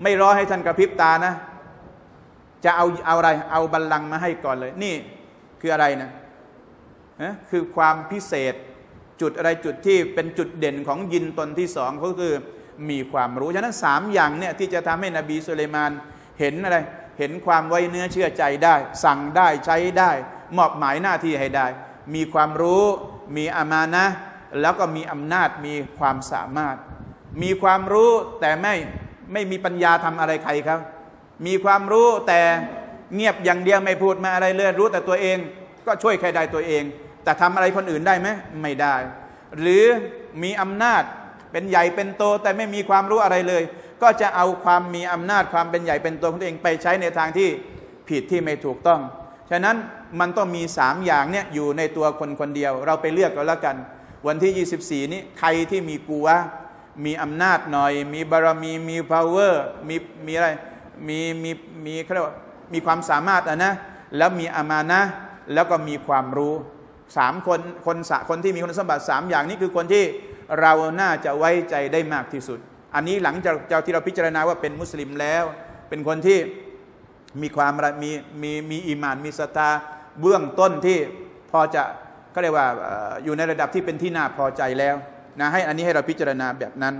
ไม่รอให้ท่านกระพริบตานะจะเอาอะไรเอาบัลลังก์มาให้ก่อนเลยนี่คืออะไรนะคือความพิเศษจุดอะไรจุดที่เป็นจุดเด่นของยินตนที่สองก็คือมีความรู้ฉะนั้น3อย่างเนี่ยที่จะทำให้นบีสุลัยมานเห็นอะไรเห็นความไว้เนื้อเชื่อใจได้สั่งได้ใช้ได้มอบหมายหน้าที่ให้ได้มีความรู้มีอามานะห์แล้วก็มีอำนาจมีความสามารถมีความรู้แต่ไม่มีปัญญาทำอะไรใครครับมีความรู้แต่เงียบอย่างเดียวไม่พูดมาอะไรเลยรู้แต่ตัวเองก็ช่วยใครได้ตัวเองแต่ทำอะไรคนอื่นได้ไหมไม่ได้หรือมีอำนาจเป็นใหญ่เป็นโตแต่ไม่มีความรู้อะไรเลยก็จะเอาความมีอำนาจความเป็นใหญ่เป็นโตของตัวเองไปใช้ในทางที่ผิดที่ไม่ถูกต้องฉะนั้นมันต้องมี3อย่างเนี่ยอยู่ในตัวคนคนเดียวเราไปเลือกกันแล้วกันวันที่24นี้ใครที่มีกุวะห์มีอำนาจหน่อยมีบารมีมี power มีอะไรมีเขาเรียกว่ามีความสามารถนะแล้วมีอามานะห์แล้วก็มีความรู้3คนที่มีคุณสมบัติ3อย่างนี้คือคนที่เราน่าจะไว้ใจได้มากที่สุดอันนี้หลังจากที่เราพิจารณาว่าเป็นมุสลิมแล้วเป็นคนที่มีความมีอีหม่านมีศรัทธาเบื้องต้นที่พอจะก็เรียกว่าอยู่ในระดับที่เป็นที่น่าพอใจแล้วนะให้อันนี้ให้เราพิจารณาแบบนั้น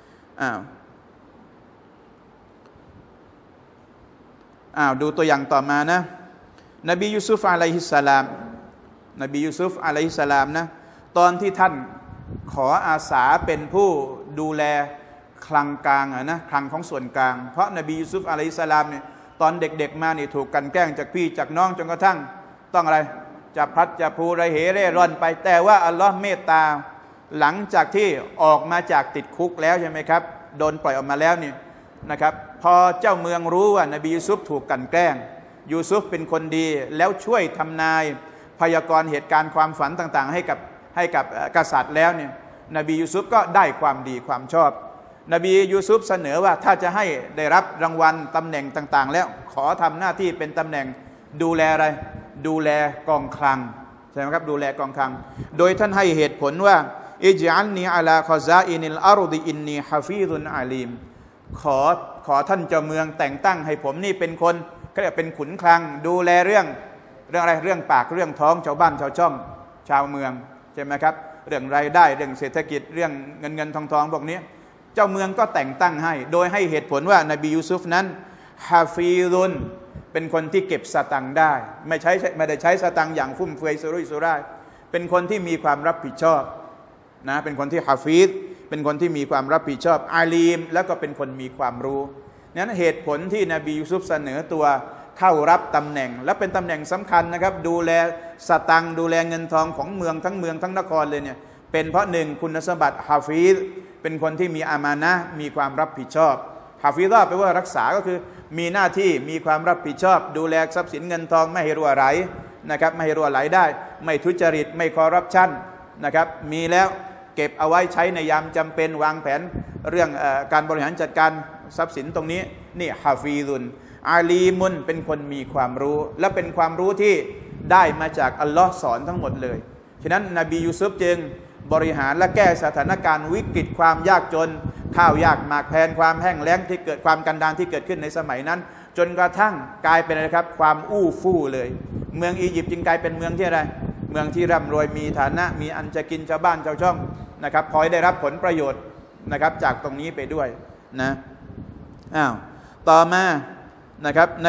ดูตัวอย่างต่อมานะนบียูซุฟอะลัยฮิสสลามนบียูซุฟอะลัยฮิสสลามนะตอนที่ท่านขออาสาเป็นผู้ดูแลคลังกลางนะคลังของส่วนกลางเพราะนบียูซุฟอะลัยฮิสสลามเนี่ยตอนเด็กๆมานี่ถูกกันแกล้งจากพี่จากน้องจนกระทั่งต้องอะไรจะพลัดจะพูระเหเร่ร่อนไปแต่ว่าอัลลอฮ์เมตตาหลังจากที่ออกมาจากติดคุกแล้วใช่ไหมครับโดนปล่อยออกมาแล้วนี่นะครับพอเจ้าเมืองรู้ว่านบียูซุฟถูกกันแกล้งยูซุฟเป็นคนดีแล้วช่วยทำนายพยากรณ์เหตุการณ์ความฝันต่างๆให้กับกษัตริย์แล้วเนี่ยนบียูซุฟก็ได้ความดีความชอบนบียูซุฟเสนอว่าถ้าจะให้ได้รับรางวัลตำแหน่งต่างๆแล้วขอทำหน้าที่เป็นตำแหน่งดูแลอะไรดูแลกองคลังใช่ไหมครับดูแลกองคลังโดยท่านให้เหตุผลว่าอิจัลนีอะลาคอซาอินิลอารุดิอินนีฮะฟีซุนอาลีมขอท่านเจ้าเมืองแต่งตั้งให้ผมนี่เป็นคนเขาเรียกเป็นขุนคลังดูแลเรื่องอะไรเรื่องปากเรื่องท้องชาวบ้านชาวช่องชาวเมืองใช่ไหมครับเรื่องรายได้เรื่องเศรษฐกิจเรื่องเงินทองพวกนี้เจ้าเมืองก็แต่งตั้งให้โดยให้เหตุผลว่านบียูซุฟนั้นฮาฟีซุนเป็นคนที่เก็บสตังค์ได้ไม่ได้ใช้สตังค์อย่างฟุ่มเฟือยสุรุ่ยสุร่ายเป็นคนที่มีความรับผิดชอบนะเป็นคนที่ฮาฟีซเป็นคนที่มีความรับผิดชอบอาลีมแล้วก็เป็นคนมีความรู้นั้นเหตุผลที่นบียูซุฟเสนอตัวเข้ารับตำแหน่งและเป็นตำแหน่งสำคัญนะครับดูแลสตังค์ดูแลเงินทองของเมืองทั้งนครเลยเนี่ยเป็นเพราะหนึ่งคุณสมบัติฮาฟีซเป็นคนที่มีอามานะห์มีความรับผิดชอบฮาฟีซแปลว่ารักษาก็คือมีหน้าที่มีความรับผิดชอบดูแลทรัพย์สินเงินทองไม่ให้รั่วไหลนะครับไม่ให้รั่วไหลได้ไม่ทุจริตไม่คอร์รัปชันนะครับมีแล้วเก็บเอาไว้ใช้ในยามจำเป็นวางแผนเรื่องการบริหารจัดการทรัพย์สินตรงนี้นี่ฮาฟีซุนอาลีมุนเป็นคนมีความรู้และเป็นความรู้ที่ได้มาจากอัลลอฮ์สอนทั้งหมดเลยฉะนั้นนบียูซุฟจึงบริหารและแก้สถานการณ์วิกฤตความยากจนข้าวยากหมากแพงความแห้งแล้งที่เกิดความกันดารที่เกิดขึ้นในสมัยนั้นจนกระทั่งกลายเป็นอะไรครับความอู้ฟู่เลยเมืองอียิปต์จึงกลายเป็นเมืองที่อะไรเมืองที่ร่ำรวยมีฐานะมีอันจะกินชาวบ้านชาวช่องนะครับพลอยได้รับผลประโยชน์นะครับจากตรงนี้ไปด้วยนะต่อมานะครับน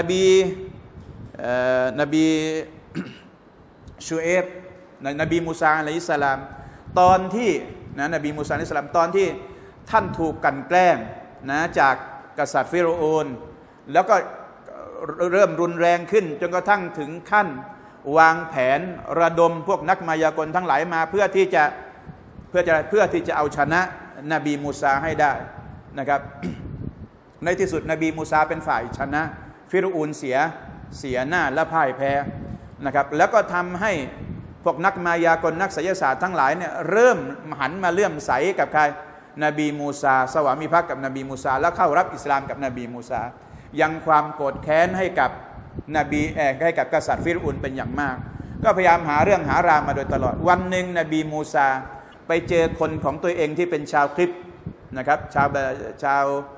บีชูเอฟนบีมูซาอะลัยฮิสสลามตอนที่นบีมูซาอะลัยฮิสสลามตอนที่ท่านถูกกันแกล้งนะจากกษัตริย์ฟิรโอนแล้วก็เริ่มรุนแรงขึ้นจนกระทั่งถึงขั้นวางแผนระดมพวกนักมายากลทั้งหลายมาเพื่อที่จะเอาชนะนบีมูซาให้ได้นะครับ ในที่สุดนบีมูซาเป็นฝ่ายชนะฟิรโอนเสียหน้าและพ่ายแพ้นะครับแล้วก็ทำให้พวกนักมายากลนักไสยศาสตร์ทั้งหลายเนี่ยเริ่มหันมาเลื่อมใสกับใครนบีมูซาสวามิภักดิ์กับนบีมูซาแล้วเข้ารับอิสลามกับนบีมูซายังความโกรธแค้นให้กับให้กับกษัตริย์ฟิรโอนเป็นอย่างมากก็พยายามหาเรื่องหาราวมาโดยตลอดวันหนึ่งนบีมูซาไปเจอคนของตัวเองที่เป็นชาวคริปต์นะครับชาว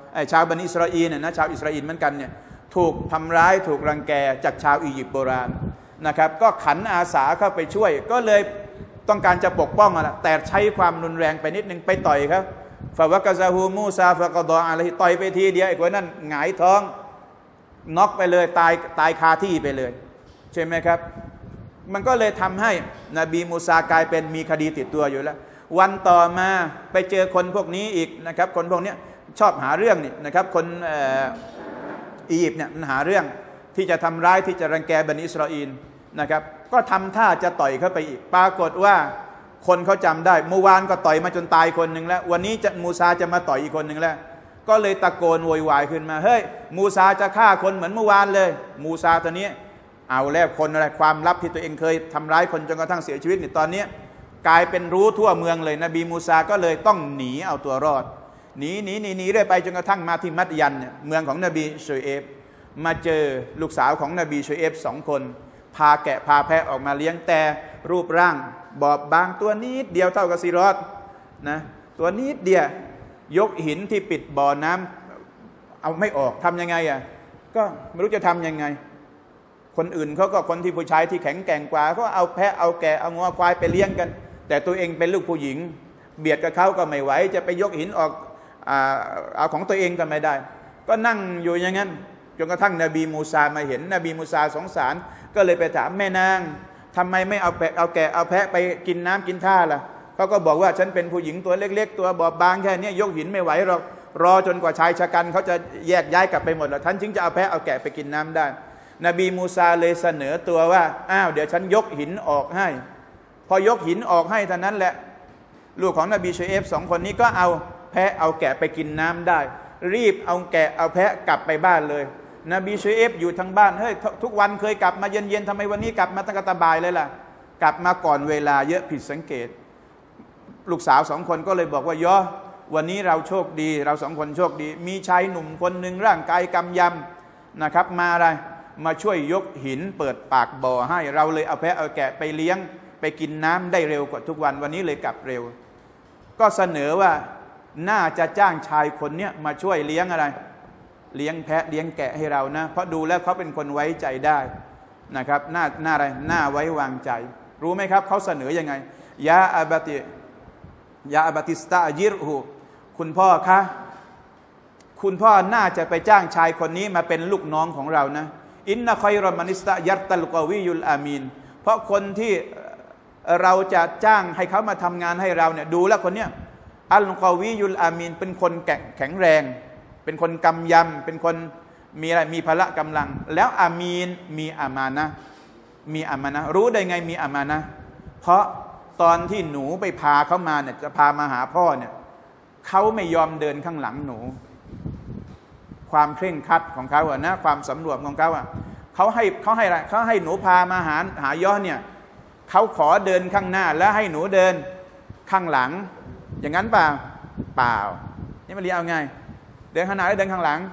ชาวบันิอิสราอีลเนี่ยนะชาวอิสราเอลเหมือนกันเนี่ยถูกทำร้ายถูกรังแกจากชาวอียิปต์โบราณนะครับก็ขันอาสาเข้าไปช่วยก็เลยต้องการจะปกป้องนะแต่ใช้ความรุนแรงไปนิดนึงไปต่อยครับฟะวะกะซะฮูมูซาฟะกะฎออะลัยฮิต่อยไปทีเดียวไอ้คนนั้นหงายท้องน็อกไปเลยตายคาที่ไปเลยใช่ไหมครับมันก็เลยทำให้นบีมูซากลายเป็นมีคดีติดตัวอยู่แล้ววันต่อมาไปเจอคนพวกนี้อีกนะครับคนพวกนี้ชอบหาเรื่องนี่นะครับคนอียิปต์เนี่ยมันหาเรื่องที่จะทำร้ายที่จะรังแกบันิอิสราเอลนะครับก็ทำท่าจะต่อยเข้าไปอีกปรากฏว่าคนเขาจำได้เมื่อวานก็ต่อยมาจนตายคนหนึ่งแล้ววันนี้มูซาจะมาต่อยอีกคนหนึ่งแล้วก็เลยตะโกนโวยวายขึ้นมาเฮ้ยมูซาจะฆ่าคนเหมือนเมื่อวานเลยมูซาตอนนี้เอาแล้วคนอะไรความลับที่ตัวเองเคยทำร้ายคนจนกระทั่งเสียชีวิตเนี่ยตอนนี้กลายเป็นรู้ทั่วเมืองเลยนบีมูซาก็เลยต้องหนีเอาตัวรอดหนีเรื่อยไปจนกระทั่งมาที่มัดยันเนี่ยเมืองของนบีชูเอฟมาเจอลูกสาวของนบีชูเอฟ2 คนพาแกะพาแพะออกมาเลี้ยงแต่รูปร่างบอบบางตัวนิดเดียวเท่ากับซีรอดนะตัวนิดเดียวยกหินที่ปิดบ่อน้ำเอาไม่ออกทำยังไงอ่ะก็ไม่รู้จะทำยังไงคนอื่นเขาก็คนที่ผู้ชายที่แข็งแกร่งกว่าเขาเอาแพะเอาแกะเอางัวควายไปเลี้ยงกันแต่ตัวเองเป็นลูกผู้หญิงเบียดกับเขาก็ไม่ไหวจะไปยกหินออกเอาของตัวเองก็ไม่ได้ก็นั่งอยู่อย่างนั้นจนกระทั่งนบีมูซามาเห็นนบีมูซาสงสารก็เลยไปถามแม่นางทำไมไม่เอาแกะเอาแพะไปกินน้ำกินท่าล่ะเขาก็บอกว่าฉันเป็นผู้หญิงตัวเล็กๆตัวบอบบางแค่นี้ยกหินไม่ไหวหรอกรอจนกว่าชายชะกันเขาจะแยกย้ายกลับไปหมดแล้วท่านจึงจะเอาแพะเอาแกะไปกินน้ำได้นบีมูซาเลยเสนอตัวว่าอ้าวเดี๋ยวฉันยกหินออกให้พอยกหินออกให้เท่านั้นแหละลูกของนบีชูเอฟ2 คนนี้ก็เอาแพะเอาแกะไปกินน้ำได้รีบเอาแกะเอาแพะกลับไปบ้านเลยนบีชูเอฟอยู่ทางบ้านเฮ้ยทุกวันเคยกลับมาเย็นๆทำไมวันนี้กลับมาตั้งแต่บ่ายเลยล่ะกลับมาก่อนเวลาเยอะผิดสังเกตลูกสาว2 คนก็เลยบอกว่าย่อวันนี้เราโชคดีเรา2 คนโชคดีมีชายหนุ่มคนหนึ่งร่างกายกำยำนะครับมาอะไรมาช่วยยกหินเปิดปากบ่อให้เราเลยเอาแพะเอาแกะไปเลี้ยงไปกินน้ำได้เร็วกว่าทุกวันวันนี้เลยกลับเร็วก็เสนอว่าน่าจะจ้างชายคนเนี้ยมาช่วยเลี้ยงอะไรเลี้ยงแพะเลี้ยงแกะให้เรานะเพราะดูแล้วเขาเป็นคนไว้ใจได้นะครับน่าอะไรน่าไว้วางใจรู้ไหมครับเขาเสนอยังไงยาอับติสตาจิรหูคุณพ่อคะคุณพ่อน่าจะไปจ้างชายคนนี้มาเป็นลูกน้องของเรานะอินนะคอยรมานิสตะยัตตัลกอวิยุลอามีนเพราะคนที่เราจะจ้างให้เขามาทำงานให้เราเนี่ยดูแล้วคนเนี้ยอัลกอวิยุลอามีนเป็นคนแข็งแรงเป็นคนกำยำเป็นคนมีอะไรมีพละกำลังแล้วอามีนมีอามานะรู้ได้ไงมีอามานะเพราะตอนที่หนูไปพาเขามาเนี่ยจะพามาหาพ่อเนี่ยเขาไม่ยอมเดินข้างหลังหนูความเคร่งครัดของเขาอะนะความสำรวมของเขาอะเขาให้อะไรเขาให้หนูพามาหาย่อเนี่ยเขาขอเดินข้างหน้าแล้วให้หนูเดินข้างหลังอย่างนั้นเปล่านี่มันเรียกเอาไงเดินข้างหน้าหรือเดินข้างหลัง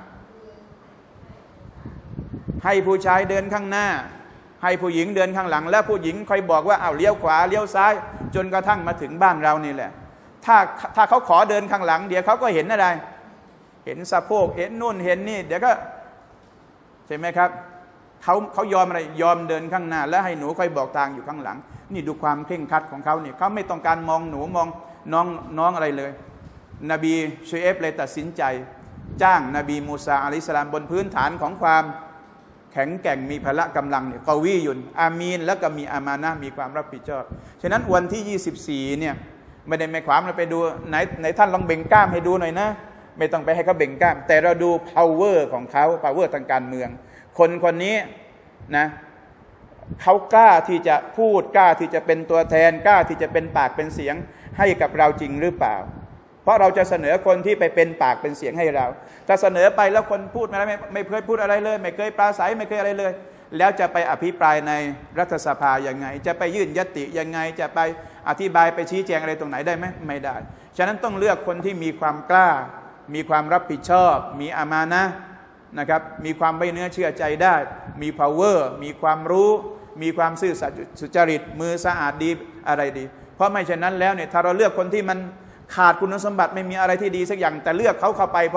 ให้ผู้ชายเดินข้างหน้าให้ผู้หญิงเดินข้างหลังแล้วผู้หญิงคอยบอกว่าเอาเลี้ยวขวาเลี้ยวซ้ายจนกระทั่งมาถึงบ้านเรานี่แหละถ้าเขาขอเดินข้างหลังเดี๋ยวเขาก็เห็นอะไรเห็นสะโพกเห็นนู่นเห็นนี่เดี๋ยวก็ใช่ไหมครับเขายอมอะไรยอมเดินข้างหน้าแล้วให้หนูคอยบอกทางอยู่ข้างหลังนี่ดูความเคร่งครัดของเขาเนี่ยเขาไม่ต้องการมองหนูมองน้องอะไรเลยนบีชูเอฟเลยตัดสินใจจ้างนบีมูซาอะลัยฮิสสลามบนพื้นฐานของความแข็งแกร่งมีพละกำลังเนี่ยกวียุนอามีนแล้วก็มีอามานะมีความรับผิดชอบฉะนั้นวันที่24เนี่ยไม่ได้ไม่ความเราไปดูไหนท่านลองเบ่งกล้ามให้ดูหน่อยนะไม่ต้องไปให้เขาเบ่งกล้ามแต่เราดู power ของเขา power ทางการเมืองคนนี้นะเขากล้าที่จะพูดกล้าที่จะเป็นตัวแทนกล้าที่จะเป็นปากเป็นเสียงให้กับเราจริงหรือเปล่าเพราะเราจะเสนอคนที่ไปเป็นปากเป็นเสียงให้เราถ้าเสนอไปแล้วคนพูดไม่เคยพูดอะไรเลยไม่เคยปราศัยไม่เคยอะไรเลยแล้วจะไปอภิปรายในรัฐสภายังไงจะไปยื่นญัตติยังไงจะไปอธิบายไปชี้แจงอะไรตรงไหนได้ไหมไม่ได้ฉะนั้นต้องเลือกคนที่มีความกล้ามีความรับผิดชอบมีอามานะนะครับมีความไว้เนื้อเชื่อใจได้มี power มีความรู้มีความซื่อสัตย์สุจริตมือสะอาดดีอะไรดีเพราะไม่เช่นนั้นแล้วเนี่ยถ้าเราเลือกคนที่มันขาดคุณสมบัติไม่มีอะไรที่ดีสักอย่างแต่เลือกเขาเข้าไปเพราะ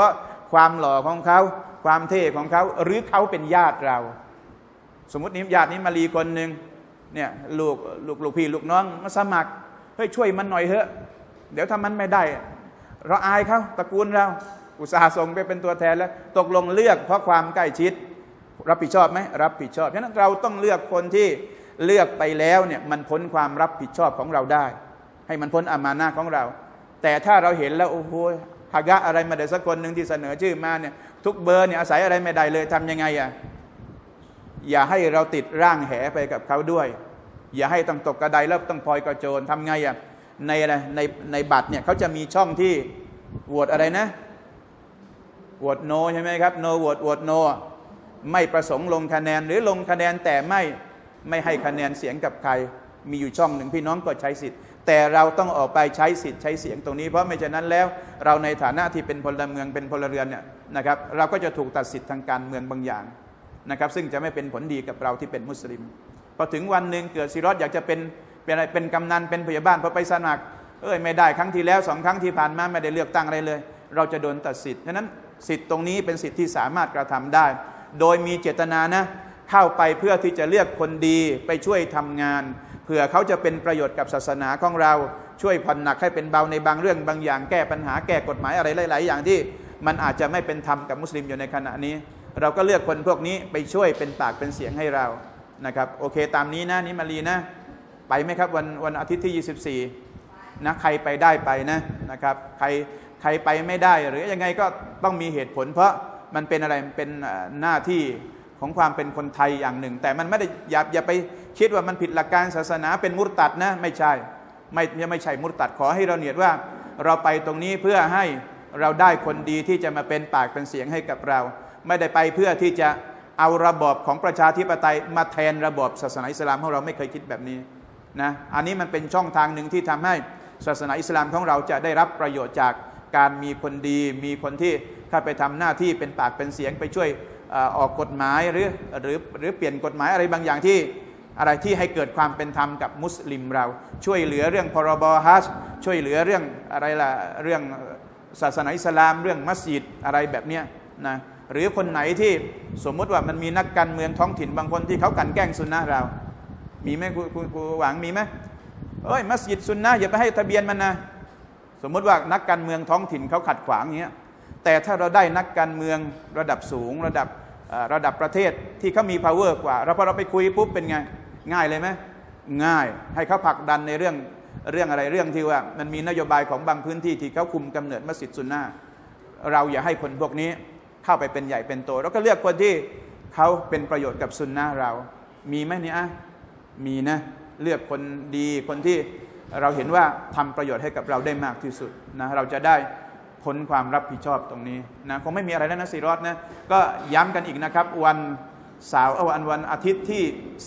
ความหล่อของเขาความเท่ของเขาหรือเขาเป็นญาติเราสมมตินี้ญาตินี้มาลีคนหนึ่งเนี่ยลูกพี่ลูกน้องมาสมัครเฮ้ยช่วยมันหน่อยเถอะเดี๋ยวถ้ามันไม่ได้เราอายเขาตระกูลเราอุตส่าห์ส่งไปเป็นตัวแทนแล้วตกลงเลือกเพราะความใกล้ชิดรับผิดชอบไหมรับผิดชอบฉะนั้นเราต้องเลือกคนที่เลือกไปแล้วเนี่ยมันพ้นความรับผิดชอบของเราได้ให้มันพ้นอามานะห์ของเราแต่ถ้าเราเห็นแล้วโอ้โหฮากะอะไรมาได้สักคนหนึ่งที่เสนอชื่อมาเนี่ยทุกเบอร์เนี่ยอาศัยอะไรไม่ได้เลยทำยังไงอ่ะอย่าให้เราติดร่างแหไปกับเขาด้วยอย่าให้ต้องตกกระไดแล้วต้องพลอยกระโจนทำไงอ่ะในบัตรเนี่ยเขาจะมีช่องที่โหวตอะไรนะโหวตโนใช่ไหมครับโนโหวตโนไม่ประสงค์ลงคะแนนหรือลงคะแนนแต่ไม่ให้คะแนนเสียงกับใครมีอยู่ช่องหนึ่งพี่น้องก็ใช้สิทธิ์แต่เราต้องออกไปใช้สิทธิ์ใช้เสียงตรงนี้เพราะไม่ฉะนั้นแล้วเราในฐานะที่เป็นพลเมืองเป็นพลเรือนเนี่ยนะครับเราก็จะถูกตัดสิทธิ์ทางการเมืองบางอย่างนะครับซึ่งจะไม่เป็นผลดีกับเราที่เป็นมุสลิมพอถึงวันหนึ่งเกิดซิรอตอยากจะเป็นกำนันเป็นผู้ใหญ่บ้านพอไปสมัครไม่ได้ครั้งที่แล้ว2 ครั้งที่ผ่านมาไม่ได้เลือกตั้งอะไรเลยเราจะโดนตัดสิทธิ์ฉะนั้นสิทธิ์ตรงนี้เป็นสิทธิ์ที่สามารถกระทำได้โดยมีเจตนานะเข้าไปเพื่อที่จะเลือกคนดีไปช่วยทำงานเผื่อเขาจะเป็นประโยชน์กับศาสนาของเราช่วยผ่อนหนักให้เป็นเบาในบางเรื่องบางอย่างแก้ปัญหาแก้กฎหมายอะไรหลายๆอย่างที่มันอาจจะไม่เป็นธรรมกับมุสลิมอยู่ในขณะนี้เราก็เลือกคนพวกนี้ไปช่วยเป็นปากเป็นเสียงให้เรานะครับโอเคตามนี้นะนี่มาลีนะไปไหมครับวันอาทิตย์ที่24นะใครไปได้ไปนะครับใครไปไม่ได้หรือยังไงก็ต้องมีเหตุผลเพราะมันเป็นอะไรมันเป็นหน้าที่ของความเป็นคนไทยอย่างหนึ่งแต่มันไม่ได้อย่าไปคิดว่ามันผิดหลักการศาสนาเป็นมุรตัดนะไม่ใช่ไม่ใช่มุรตัดขอให้เราเนียดว่าเราไปตรงนี้เพื่อให้เราได้คนดีที่จะมาเป็นปากเป็นเสียงให้กับเราไม่ได้ไปเพื่อที่จะเอาระบอบของประชาธิปไตยมาแทนระบอบศาสนาอิสลามของเราไม่เคยคิดแบบนี้นะอันนี้มันเป็นช่องทางหนึ่งที่ทำให้ศาสนาอิสลามของเราจะได้รับประโยชน์จากการมีคนดีมีคนที่ถ้าไปทำหน้าที่เป็นปากเป็นเสียงไปช่วยออกกฎหมายหรือเปลี่ยนกฎหมายอะไรบางอย่างที่ให้เกิดความเป็นธรรมกับมุสลิมเราช่วยเหลือเรื่องพรบฮัจญ์ช่วยเหลือเรื่องอะไรล่ะเรื่องศาสนาอิสลามเรื่องมัสยิดอะไรแบบเนี้ยนะหรือคนไหนที่สมมุติว่ามันมีนักการเมืองท้องถิ่นบางคนที่เขากันแกล้งซุนนะเรามีไหมครูหวังมีไหมมัสยิดซุนนะอย่าไปให้ทะเบียนมันนะสมมติว่านักการเมืองท้องถิ่นเขาขัดขวางอย่างเงี้ยแต่ถ้าเราได้นักการเมืองระดับสูงระดับประเทศที่เขามี power กว่าเราพอเราไปคุยปุ๊บเป็นไงง่ายเลยไหมง่ายให้เขาผลักดันในเรื่องอะไรเรื่องที่ว่ามันมีนโยบายของบางพื้นที่ที่เขาคุมกำเนิดมัสยิดซุนนะเราอย่าให้คนพวกนี้เข้าไปเป็นใหญ่เป็นโตเราก็เลือกคนที่เขาเป็นประโยชน์กับซุนนะเรามีไหมเนี่ยมีนะเลือกคนดีคนที่เราเห็นว่าทำประโยชน์ให้กับเราได้มากที่สุดนะเราจะได้พ้นความรับผิดชอบตรงนี้นะคงไม่มีอะไรแล้วนะซีรอดนะก็ย้ำกันอีกนะครับวันเสาร์วันอาทิตย์ที่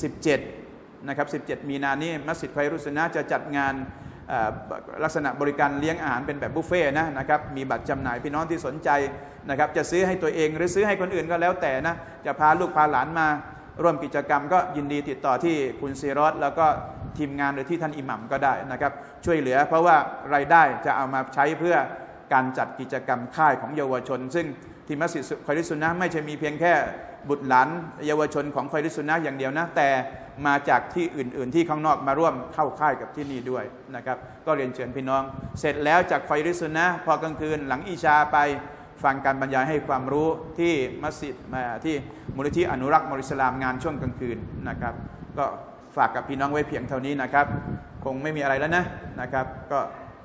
17นะครับ17มีนานี้มัสยิดไครุสนะจะจัดงานลักษณะบริการเลี้ยงอาหารเป็นแบบบุฟเฟ่ต์นะครับมีบัตรจำหน่ายพี่น้องที่สนใจนะครับจะซื้อให้ตัวเองหรือซื้อให้คนอื่นก็แล้วแต่นะจะพาลูกพาหลานมาร่วมกิจกรรมก็ยินดีติดต่อที่คุณซีรอดแล้วก็ทีมงานหรือที่ท่านอิหมัมก็ได้นะครับช่วยเหลือเพราะว่ารายได้จะเอามาใช้เพื่อการจัดกิจกรรมค่ายของเยาวชนซึ่งที่มัสยิดคอยริสุนนะไม่ใช่มีเพียงแค่บุตรหลานเยาวชนของคอยริสุนนะอย่างเดียวนะแต่มาจากที่อื่นๆที่ข้างนอกมาร่วมเข้าค่ายกับที่นี่ด้วยนะครับก็เรียนเชิญพี่น้องเสร็จแล้วจากคอยริสุนนะพอกลางคืนหลังอิชาไปฟังการบรรยายให้ความรู้ที่มัสยิดที่มูลนิธิอนุรักษ์มริสลามงานช่วงกลางคืนนะครับก็ฝากกับพี่น้องไว้เพียงเท่านี้นะครับคงไม่มีอะไรแล้วนะครับก็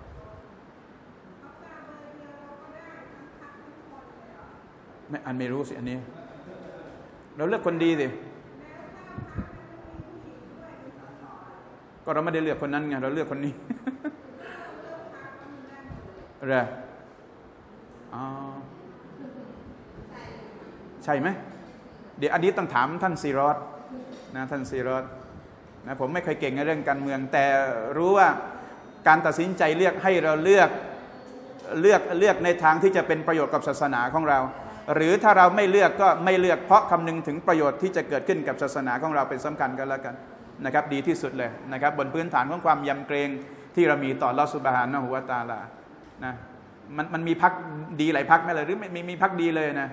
ไม่รู้สิอันนี้เราเลือกคนดีสิก็เราไม่ได้เลือกคนนั้นไงเราเลือกคนนี้เหรอใช่ไหมเดี๋ยวอันนี้ต้องถามท่านซีรอดนะท่านซีรอดนะผมไม่เคยเก่งในเรื่องการเมืองแต่รู้ว่าการตัดสินใจเลือกให้เราเลือกในทางที่จะเป็นประโยชน์กับศาสนาของเราหรือถ้าเราไม่เลือกก็ไม่เลือกเพราะคำนึงถึงประโยชน์ที่จะเกิดขึ้นกับศาสนาของเราเป็นสำคัญกันแล้วกันนะครับดีที่สุดเลยนะครับบนพื้นฐานของความยำเกรงที่เรามีต่ออัลเลาะห์ซุบฮานะฮูวะตะอาลานะมันมีพรรคดีหลายพรรคไหมเลยหรือไม่มีพรรคดีเลยนะ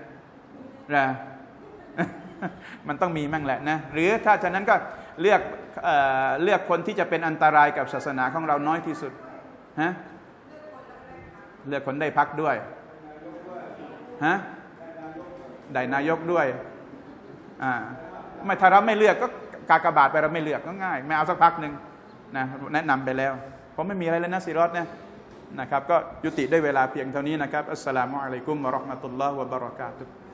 มันต้องมีมั่งแหละนะหรือถ้าฉะนั้นก็เลือกคนที่จะเป็นอันตรายกับศาสนาของเราน้อยที่สุดฮะเลือกคนได้พรรคด้วยฮะได้นายกด้วยไม่ถ้าเราไม่เลือกก็กากบาทไปเราไม่เลือกก็ง่ายไม่เอาสักพรรคหนึ่งนะแนะนำไปแล้วผมไม่มีอะไรเลยนะซิรอตนะครับก็ยุติได้เวลาเพียงเท่านี้นะครับอัสสลามุอะลัยกุมวะเราะห์มะตุลลอฮ์วะบะเราะกาตุฮ์